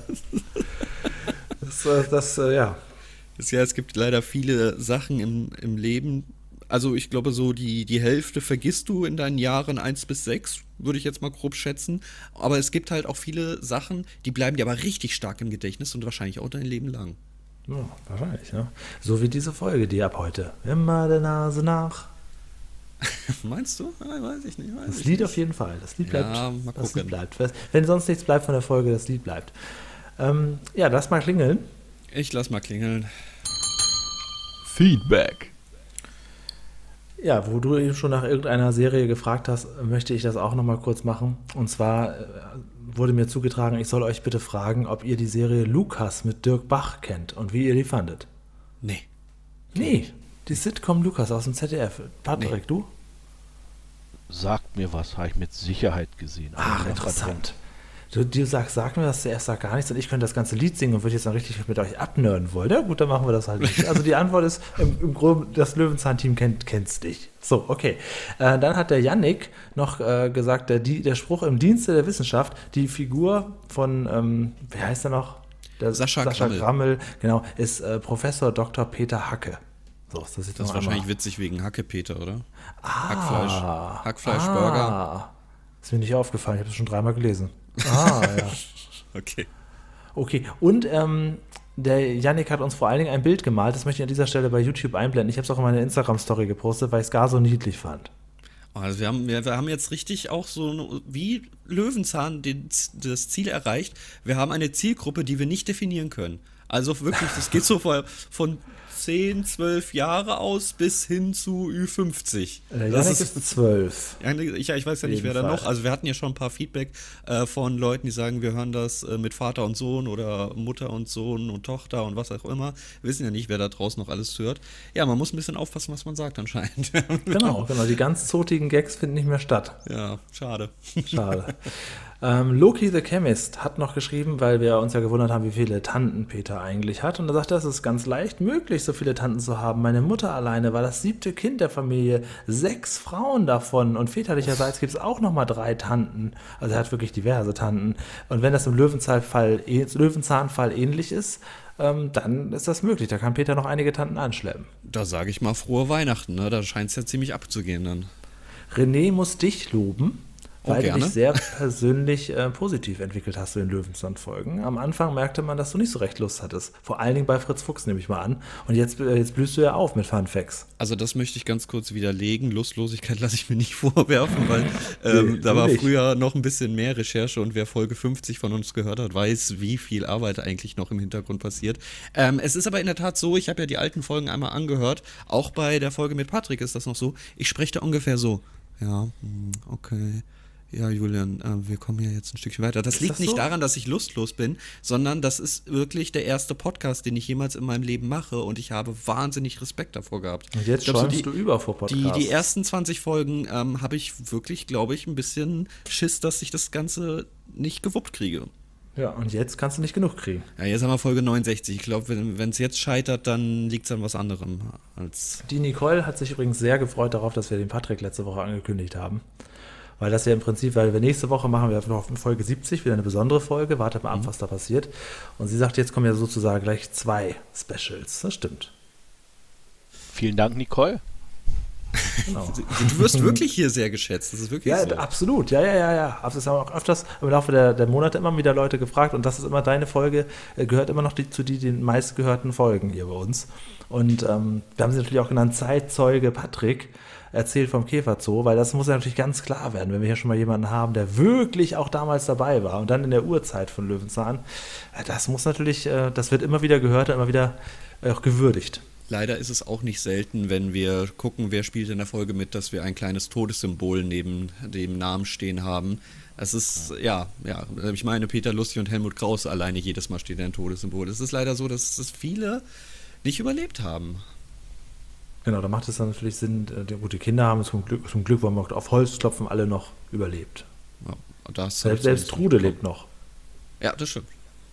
Ja. Es gibt leider viele Sachen im Leben. Also ich glaube, so die Hälfte vergisst du in deinen Jahren 1 bis 6, würde ich jetzt mal grob schätzen. Aber es gibt halt auch viele Sachen, die bleiben dir aber richtig stark im Gedächtnis und wahrscheinlich auch dein Leben lang. Ja, wahrscheinlich, ne? So wie diese Folge, die ab heute immer der Nase nach. Meinst du? Weiß ich nicht. Das Lied auf jeden Fall. Das Lied bleibt. Ja, mal gucken. Das Lied bleibt. Wenn sonst nichts bleibt von der Folge, das Lied bleibt. Ja, lass mal klingeln. Ich lass mal klingeln. Feedback. Ja, wo du eben schon nach irgendeiner Serie gefragt hast, möchte ich das auch nochmal kurz machen. Und zwar wurde mir zugetragen, ich soll euch bitte fragen, ob ihr die Serie Lukas mit Dirk Bach kennt und wie ihr die fandet. Nee. Die Sitcom Lukas aus dem ZDF. Patrick, du? Sagt mir was, habe ich mit Sicherheit gesehen. Ach, interessant. Du sag mir das zuerst gar nichts und ich könnte das ganze Lied singen und würde jetzt dann richtig mit euch abnörden wollen. Ja gut, dann machen wir das halt nicht. Also die Antwort ist, im Grunde, das Löwenzahn-Team kennst dich. So, okay. Dann hat der Yannick noch gesagt, der Spruch im Dienste der Wissenschaft, die Figur von, wie heißt er noch? Der Sascha Grammel, genau, ist Professor Dr. Peter Hacke. So, das ist wahrscheinlich witzig wegen Hackepeter, oder? Hackfleisch. Hackfleischburger. Ist mir nicht aufgefallen, ich habe es schon 3-mal gelesen. Ja. Okay, und der Yannick hat uns vor allen Dingen ein Bild gemalt, das möchte ich an dieser Stelle bei YouTube einblenden. Ich habe es auch in meine Instagram-Story gepostet, weil ich es gar so niedlich fand. Also wir haben jetzt richtig auch so wie Löwenzahn das Ziel erreicht. Wir haben eine Zielgruppe, die wir nicht definieren können. Also wirklich, das geht so von 10, 12 Jahre aus bis hin zu Ü50. Janik ist 12. Ich weiß ja nicht, wer da noch. Also wir hatten ja schon ein paar Feedback von Leuten, die sagen, wir hören das mit Vater und Sohn oder Mutter und Sohn und Tochter und was auch immer. Wir wissen ja nicht, wer da draußen noch alles hört. Ja, man muss ein bisschen aufpassen, was man sagt anscheinend. Genau. Die ganz zotigen Gags finden nicht mehr statt. Ja, schade. Loki the Chemist hat noch geschrieben, weil wir uns ja gewundert haben, wie viele Tanten Peter eigentlich hat. Und er sagt, es ist ganz leicht möglich, so viele Tanten zu haben. Meine Mutter alleine war das 7. Kind der Familie, 6 Frauen davon. Und väterlicherseits gibt es auch nochmal 3 Tanten. Also er hat wirklich diverse Tanten. Und wenn das im Löwenzahnfall ähnlich ist, dann ist das möglich. Da kann Peter noch einige Tanten anschleppen. Da sage ich mal frohe Weihnachten, ne? Da scheint es ja ziemlich abzugehen dann. René muss dich loben. Weil du gerne. dich sehr persönlich positiv entwickelt hast in den Löwenzahn-Folgen. Am Anfang merkte man, dass du nicht so recht Lust hattest. Vor allen Dingen bei Fritz Fuchs, nehme ich mal an. Und jetzt blühst du ja auf mit Fun Facts. Also das möchte ich ganz kurz widerlegen. Lustlosigkeit lasse ich mir nicht vorwerfen, weil da war früher noch ein bisschen mehr Recherche und wer Folge 50 von uns gehört hat, weiß, wie viel Arbeit eigentlich noch im Hintergrund passiert. Es ist aber in der Tat so, ich habe ja die alten Folgen einmal angehört. Auch bei der Folge mit Patrick ist das noch so. Ich spreche da ungefähr so. Ja, okay. Ja, Julian, wir kommen ja jetzt ein Stückchen weiter. Das liegt nicht daran, dass ich lustlos bin, sondern das ist wirklich der erste Podcast, den ich jemals in meinem Leben mache und ich habe wahnsinnig Respekt davor gehabt. Und jetzt schäumst du über vor Podcasts. Die ersten 20 Folgen habe ich wirklich, glaube ich, ein bisschen Schiss, dass ich das Ganze nicht gewuppt kriege. Ja, und jetzt kannst du nicht genug kriegen. Ja, jetzt haben wir Folge 69. Ich glaube, wenn es jetzt scheitert, dann liegt es an was anderem. Die Nicole hat sich übrigens sehr gefreut darauf, dass wir den Patrick letzte Woche angekündigt haben. Weil das ja im Prinzip, weil wir nächste Woche machen wir noch in Folge 70 wieder eine besondere Folge. Wartet mal ab, was da passiert. Und sie sagt, jetzt kommen ja sozusagen gleich 2 Specials. Das stimmt. Vielen Dank, Nicole. Genau. Du wirst wirklich hier sehr geschätzt. Das ist wirklich so. Ja, absolut. Ja. Das haben auch öfters im Laufe der Monate immer wieder Leute gefragt. Und das ist immer deine Folge, gehört immer noch zu den meistgehörten Folgen hier bei uns. Und wir haben sie natürlich auch genannt, Zeitzeuge Patrick. Erzählt vom Käferzoo, weil das muss ja natürlich ganz klar werden, wenn wir hier schon mal jemanden haben, der wirklich auch damals dabei war und dann in der Urzeit von Löwenzahn. Das muss natürlich, das wird immer wieder gehört und immer wieder auch gewürdigt. leider ist es auch nicht selten, wenn wir gucken, wer spielt in der Folge mit, dass wir ein kleines Todessymbol neben dem Namen stehen haben. Es ist, ja, ich meine, Peter Lustig und Helmut Krause alleine jedes Mal steht ein Todessymbol. Es ist leider so, dass es viele nicht überlebt haben. Genau, da macht es dann natürlich Sinn, die Kinder haben zum Glück, wollen wir auf Holz klopfen, alle noch überlebt. Ja, selbst Trude lebt noch. Ja, das stimmt.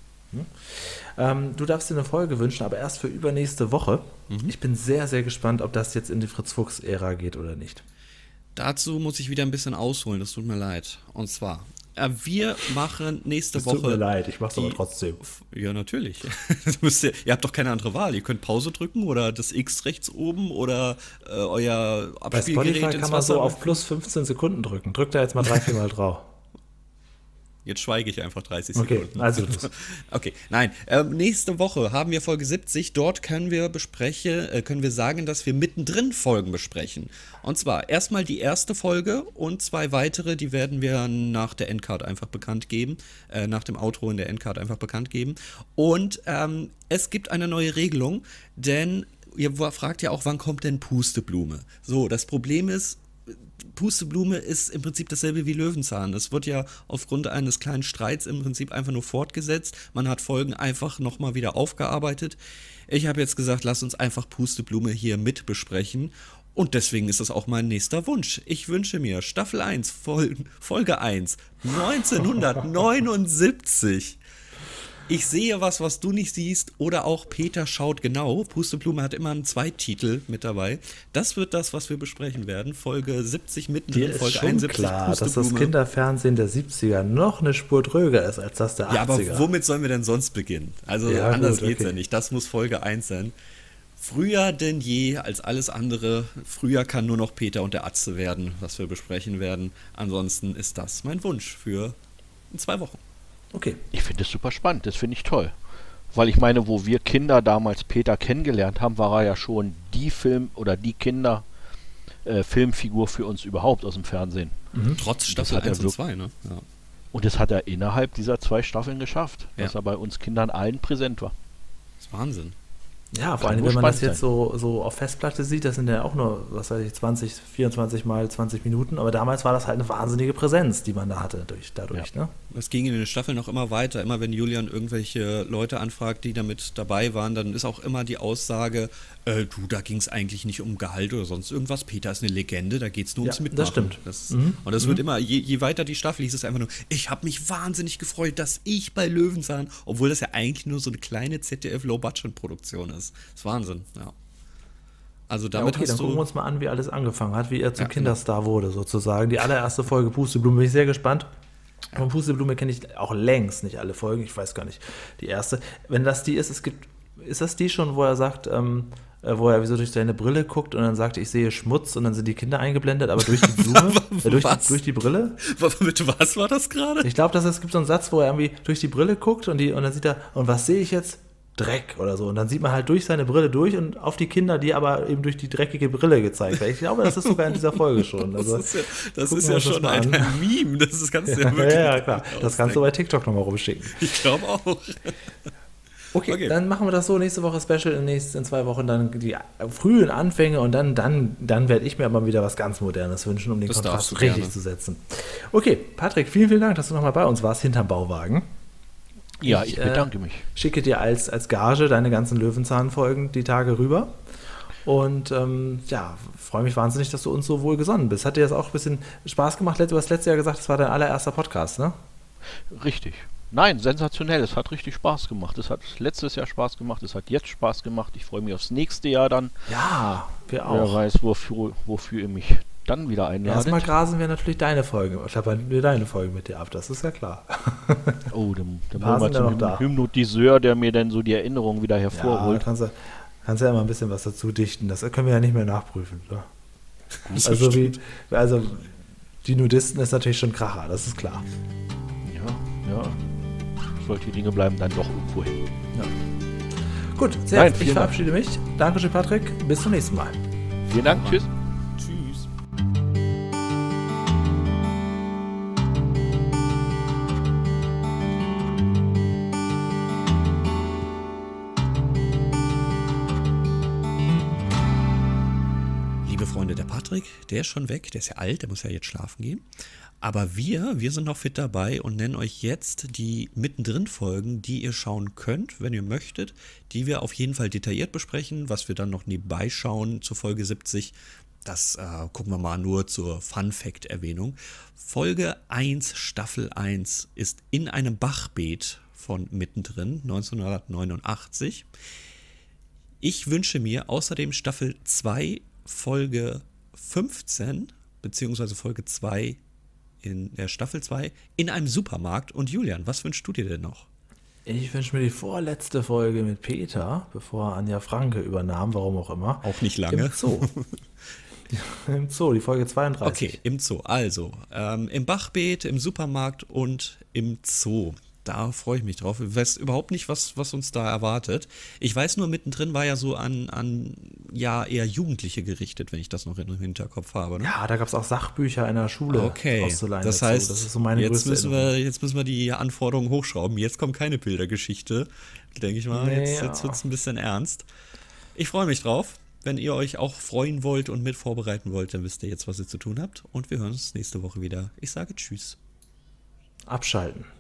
Du darfst dir eine Folge wünschen, aber erst für übernächste Woche. Ich bin sehr, sehr gespannt, ob das jetzt in die Fritz-Fuchs-Ära geht oder nicht. Dazu muss ich wieder ein bisschen ausholen, das tut mir leid. Und zwar, wir machen nächste Woche... Es tut mir leid, ich mach's aber trotzdem. Ja, natürlich. Ihr habt doch keine andere Wahl. Ihr könnt Pause drücken oder das X rechts oben oder euer Abspielgerät Bei Spotify kann man so auf plus 15 Sekunden drücken. Drückt da jetzt mal 3-4 Mal drauf. Jetzt schweige ich einfach 30 Sekunden. Okay, also okay, nein. Nächste Woche haben wir Folge 70. Dort können wir sagen, dass wir mittendrin Folgen besprechen. Und zwar erstmal die erste Folge und 2 weitere, die werden wir nach der Endcard einfach bekannt geben. Nach dem Outro in der Endcard einfach bekannt geben. Und es gibt eine neue Regelung, denn ihr fragt ja auch, wann kommt denn Pusteblume? So, das Problem ist, Pusteblume ist im Prinzip dasselbe wie Löwenzahn. Es wird ja aufgrund eines kleinen Streits im Prinzip einfach nur fortgesetzt. Man hat Folgen einfach nochmal wieder aufgearbeitet. Ich habe jetzt gesagt, lass uns einfach Pusteblume hier mit besprechen. Und deswegen ist das auch mein nächster Wunsch. Ich wünsche mir Staffel 1, Folge 1, 1979. Ich sehe was du nicht siehst, oder auch Peter schaut genau. Pusteblume hat immer einen Zweititel mit dabei. Das wird das, was wir besprechen werden. Folge 70 mittendrin, Folge 71. Klar, dass das Kinderfernsehen der 70er noch eine Spur dröger ist als das der 80er. Ja, aber womit sollen wir denn sonst beginnen? Also ja, anders geht's ja nicht. Das muss Folge 1 sein. Früher denn je als alles andere. Früher kann nur noch Peter und der Atze werden, was wir besprechen werden. Ansonsten ist das mein Wunsch für in 2 Wochen. Okay. Ich finde das super spannend, das finde ich toll. Weil ich meine, wo wir Kinder damals Peter kennengelernt haben, war er ja schon die Filmfigur für uns überhaupt aus dem Fernsehen. Trotz Staffel 1 und 2, ne? Ja. Und das hat er innerhalb dieser 2 Staffeln geschafft, dass er bei uns Kindern allen präsent war. Das ist Wahnsinn. Ja, vor allem, wenn man das jetzt so auf Festplatte sieht, das sind ja auch nur, 24 mal 20 Minuten, aber damals war das halt eine wahnsinnige Präsenz, die man da hatte dadurch. Ja. Ne? Es ging in den Staffeln noch immer weiter. Immer wenn Julian irgendwelche Leute anfragt, die damit dabei waren, dann ist auch immer die Aussage, da ging es eigentlich nicht um Gehalt oder sonst irgendwas. Peter ist eine Legende, da geht es nur ums Mitmachen. Das stimmt. Und das wird immer, je weiter die Staffel, hieß es einfach nur, ich habe mich wahnsinnig gefreut, dass ich bei Löwenzahn, obwohl das ja eigentlich nur so eine kleine ZDF-Low-Budget-Produktion ist. Das ist Wahnsinn, ja. Also damit dann gucken wir uns mal an, wie alles angefangen hat, wie er zum Kinderstar wurde, sozusagen. Die allererste Folge Pusteblume, bin ich sehr gespannt. Von Pusteblume kenne ich auch längst nicht alle Folgen, ich weiß gar nicht, die erste. Wenn das die ist, ist das die schon, wo er sagt, wo er so durch seine Brille guckt und dann sagt, ich sehe Schmutz und dann sind die Kinder eingeblendet, aber durch die Blume, durch die Brille? Mit was war das gerade? Ich glaube, es gibt so einen Satz, wo er irgendwie durch die Brille guckt und dann sieht er, und was sehe ich jetzt? Dreck oder so. Und dann sieht man halt durch seine Brille durch und auf die Kinder, die aber eben durch die dreckige Brille gezeigt werden. Ich glaube, das ist sogar in dieser Folge schon. Also, das ist ja schon ein Meme. Das kannst du ja wirklich. Ja, klar. Das kannst du bei TikTok nochmal rumschicken. Ich glaube auch. Okay, dann machen wir das so. Nächste Woche Special, in 2 Wochen dann die frühen Anfänge und dann werde ich mir aber wieder was ganz Modernes wünschen, um den Kontrast richtig zu setzen. Okay, Patrick, vielen, vielen Dank, dass du nochmal bei uns warst, hinterm Bauwagen. Ja, ich bedanke mich. Schicke dir als Gage deine ganzen Löwenzahn-Folgen die Tage rüber. Und freue mich wahnsinnig, dass du uns so wohlgesonnen bist. Hat dir das auch ein bisschen Spaß gemacht? Du hast letztes Jahr gesagt, das war dein allererster Podcast, ne? Richtig. Nein, sensationell. Es hat richtig Spaß gemacht. Es hat letztes Jahr Spaß gemacht. Es hat jetzt Spaß gemacht. Ich freue mich aufs nächste Jahr dann. Ja, wir auch. Wer weiß, wofür ihr mich dann wieder einladet. Erstmal grasen wir natürlich deine Folge mit dir ab, das ist ja klar. Oh, dann wollen wir zum Hypnotiseur, der mir dann so die Erinnerung wieder hervorholt. Ja, kannst ja immer ein bisschen was dazu dichten, das können wir ja nicht mehr nachprüfen. Ne? Also die Nudisten ist natürlich schon Kracher, das ist klar. Ja. Solche Dinge bleiben dann doch irgendwo hin. Ja. Gut, ich verabschiede mich. Dankeschön, Patrick. Bis zum nächsten Mal. Vielen Dank. Tschüss. Freunde, der Patrick, der ist schon weg, der ist ja alt, der muss ja jetzt schlafen gehen. Aber wir sind noch fit dabei und nennen euch jetzt die Mittendrin-Folgen, die ihr schauen könnt, wenn ihr möchtet, die wir auf jeden Fall detailliert besprechen, was wir dann noch nebenbei schauen zur Folge 70. Das gucken wir mal nur zur Fun-Fact-Erwähnung. Folge 1, Staffel 1 ist In einem Bachbeet von Mittendrin, 1989. Ich wünsche mir außerdem Staffel 2, Folge 15, beziehungsweise Folge 2 in der Staffel 2, In einem Supermarkt. Und Julian, was wünschst du dir denn noch? Ich wünsche mir die vorletzte Folge mit Peter, bevor Anja Franke übernahm, warum auch immer. Auch nicht lange. Im Zoo. Im Zoo, die Folge 32. Okay, im Zoo. Also, im Bachbeet, im Supermarkt und im Zoo. Da freue ich mich drauf. Ich weiß überhaupt nicht, was uns da erwartet. Ich weiß nur, mittendrin war ja so an ja, eher Jugendliche gerichtet, wenn ich das noch im Hinterkopf habe. Ne? Ja, da gab es auch Sachbücher in der Schule auszuleihen. Das heißt, das ist so meine jetzt größte müssen wir die Anforderungen hochschrauben. Jetzt kommt keine Bildergeschichte, denke ich mal. Nee, jetzt wird es ein bisschen ernst. Ich freue mich drauf. Wenn ihr euch auch freuen wollt und mit vorbereiten wollt, dann wisst ihr jetzt, was ihr zu tun habt. Und wir hören uns nächste Woche wieder. Ich sage Tschüss. Abschalten.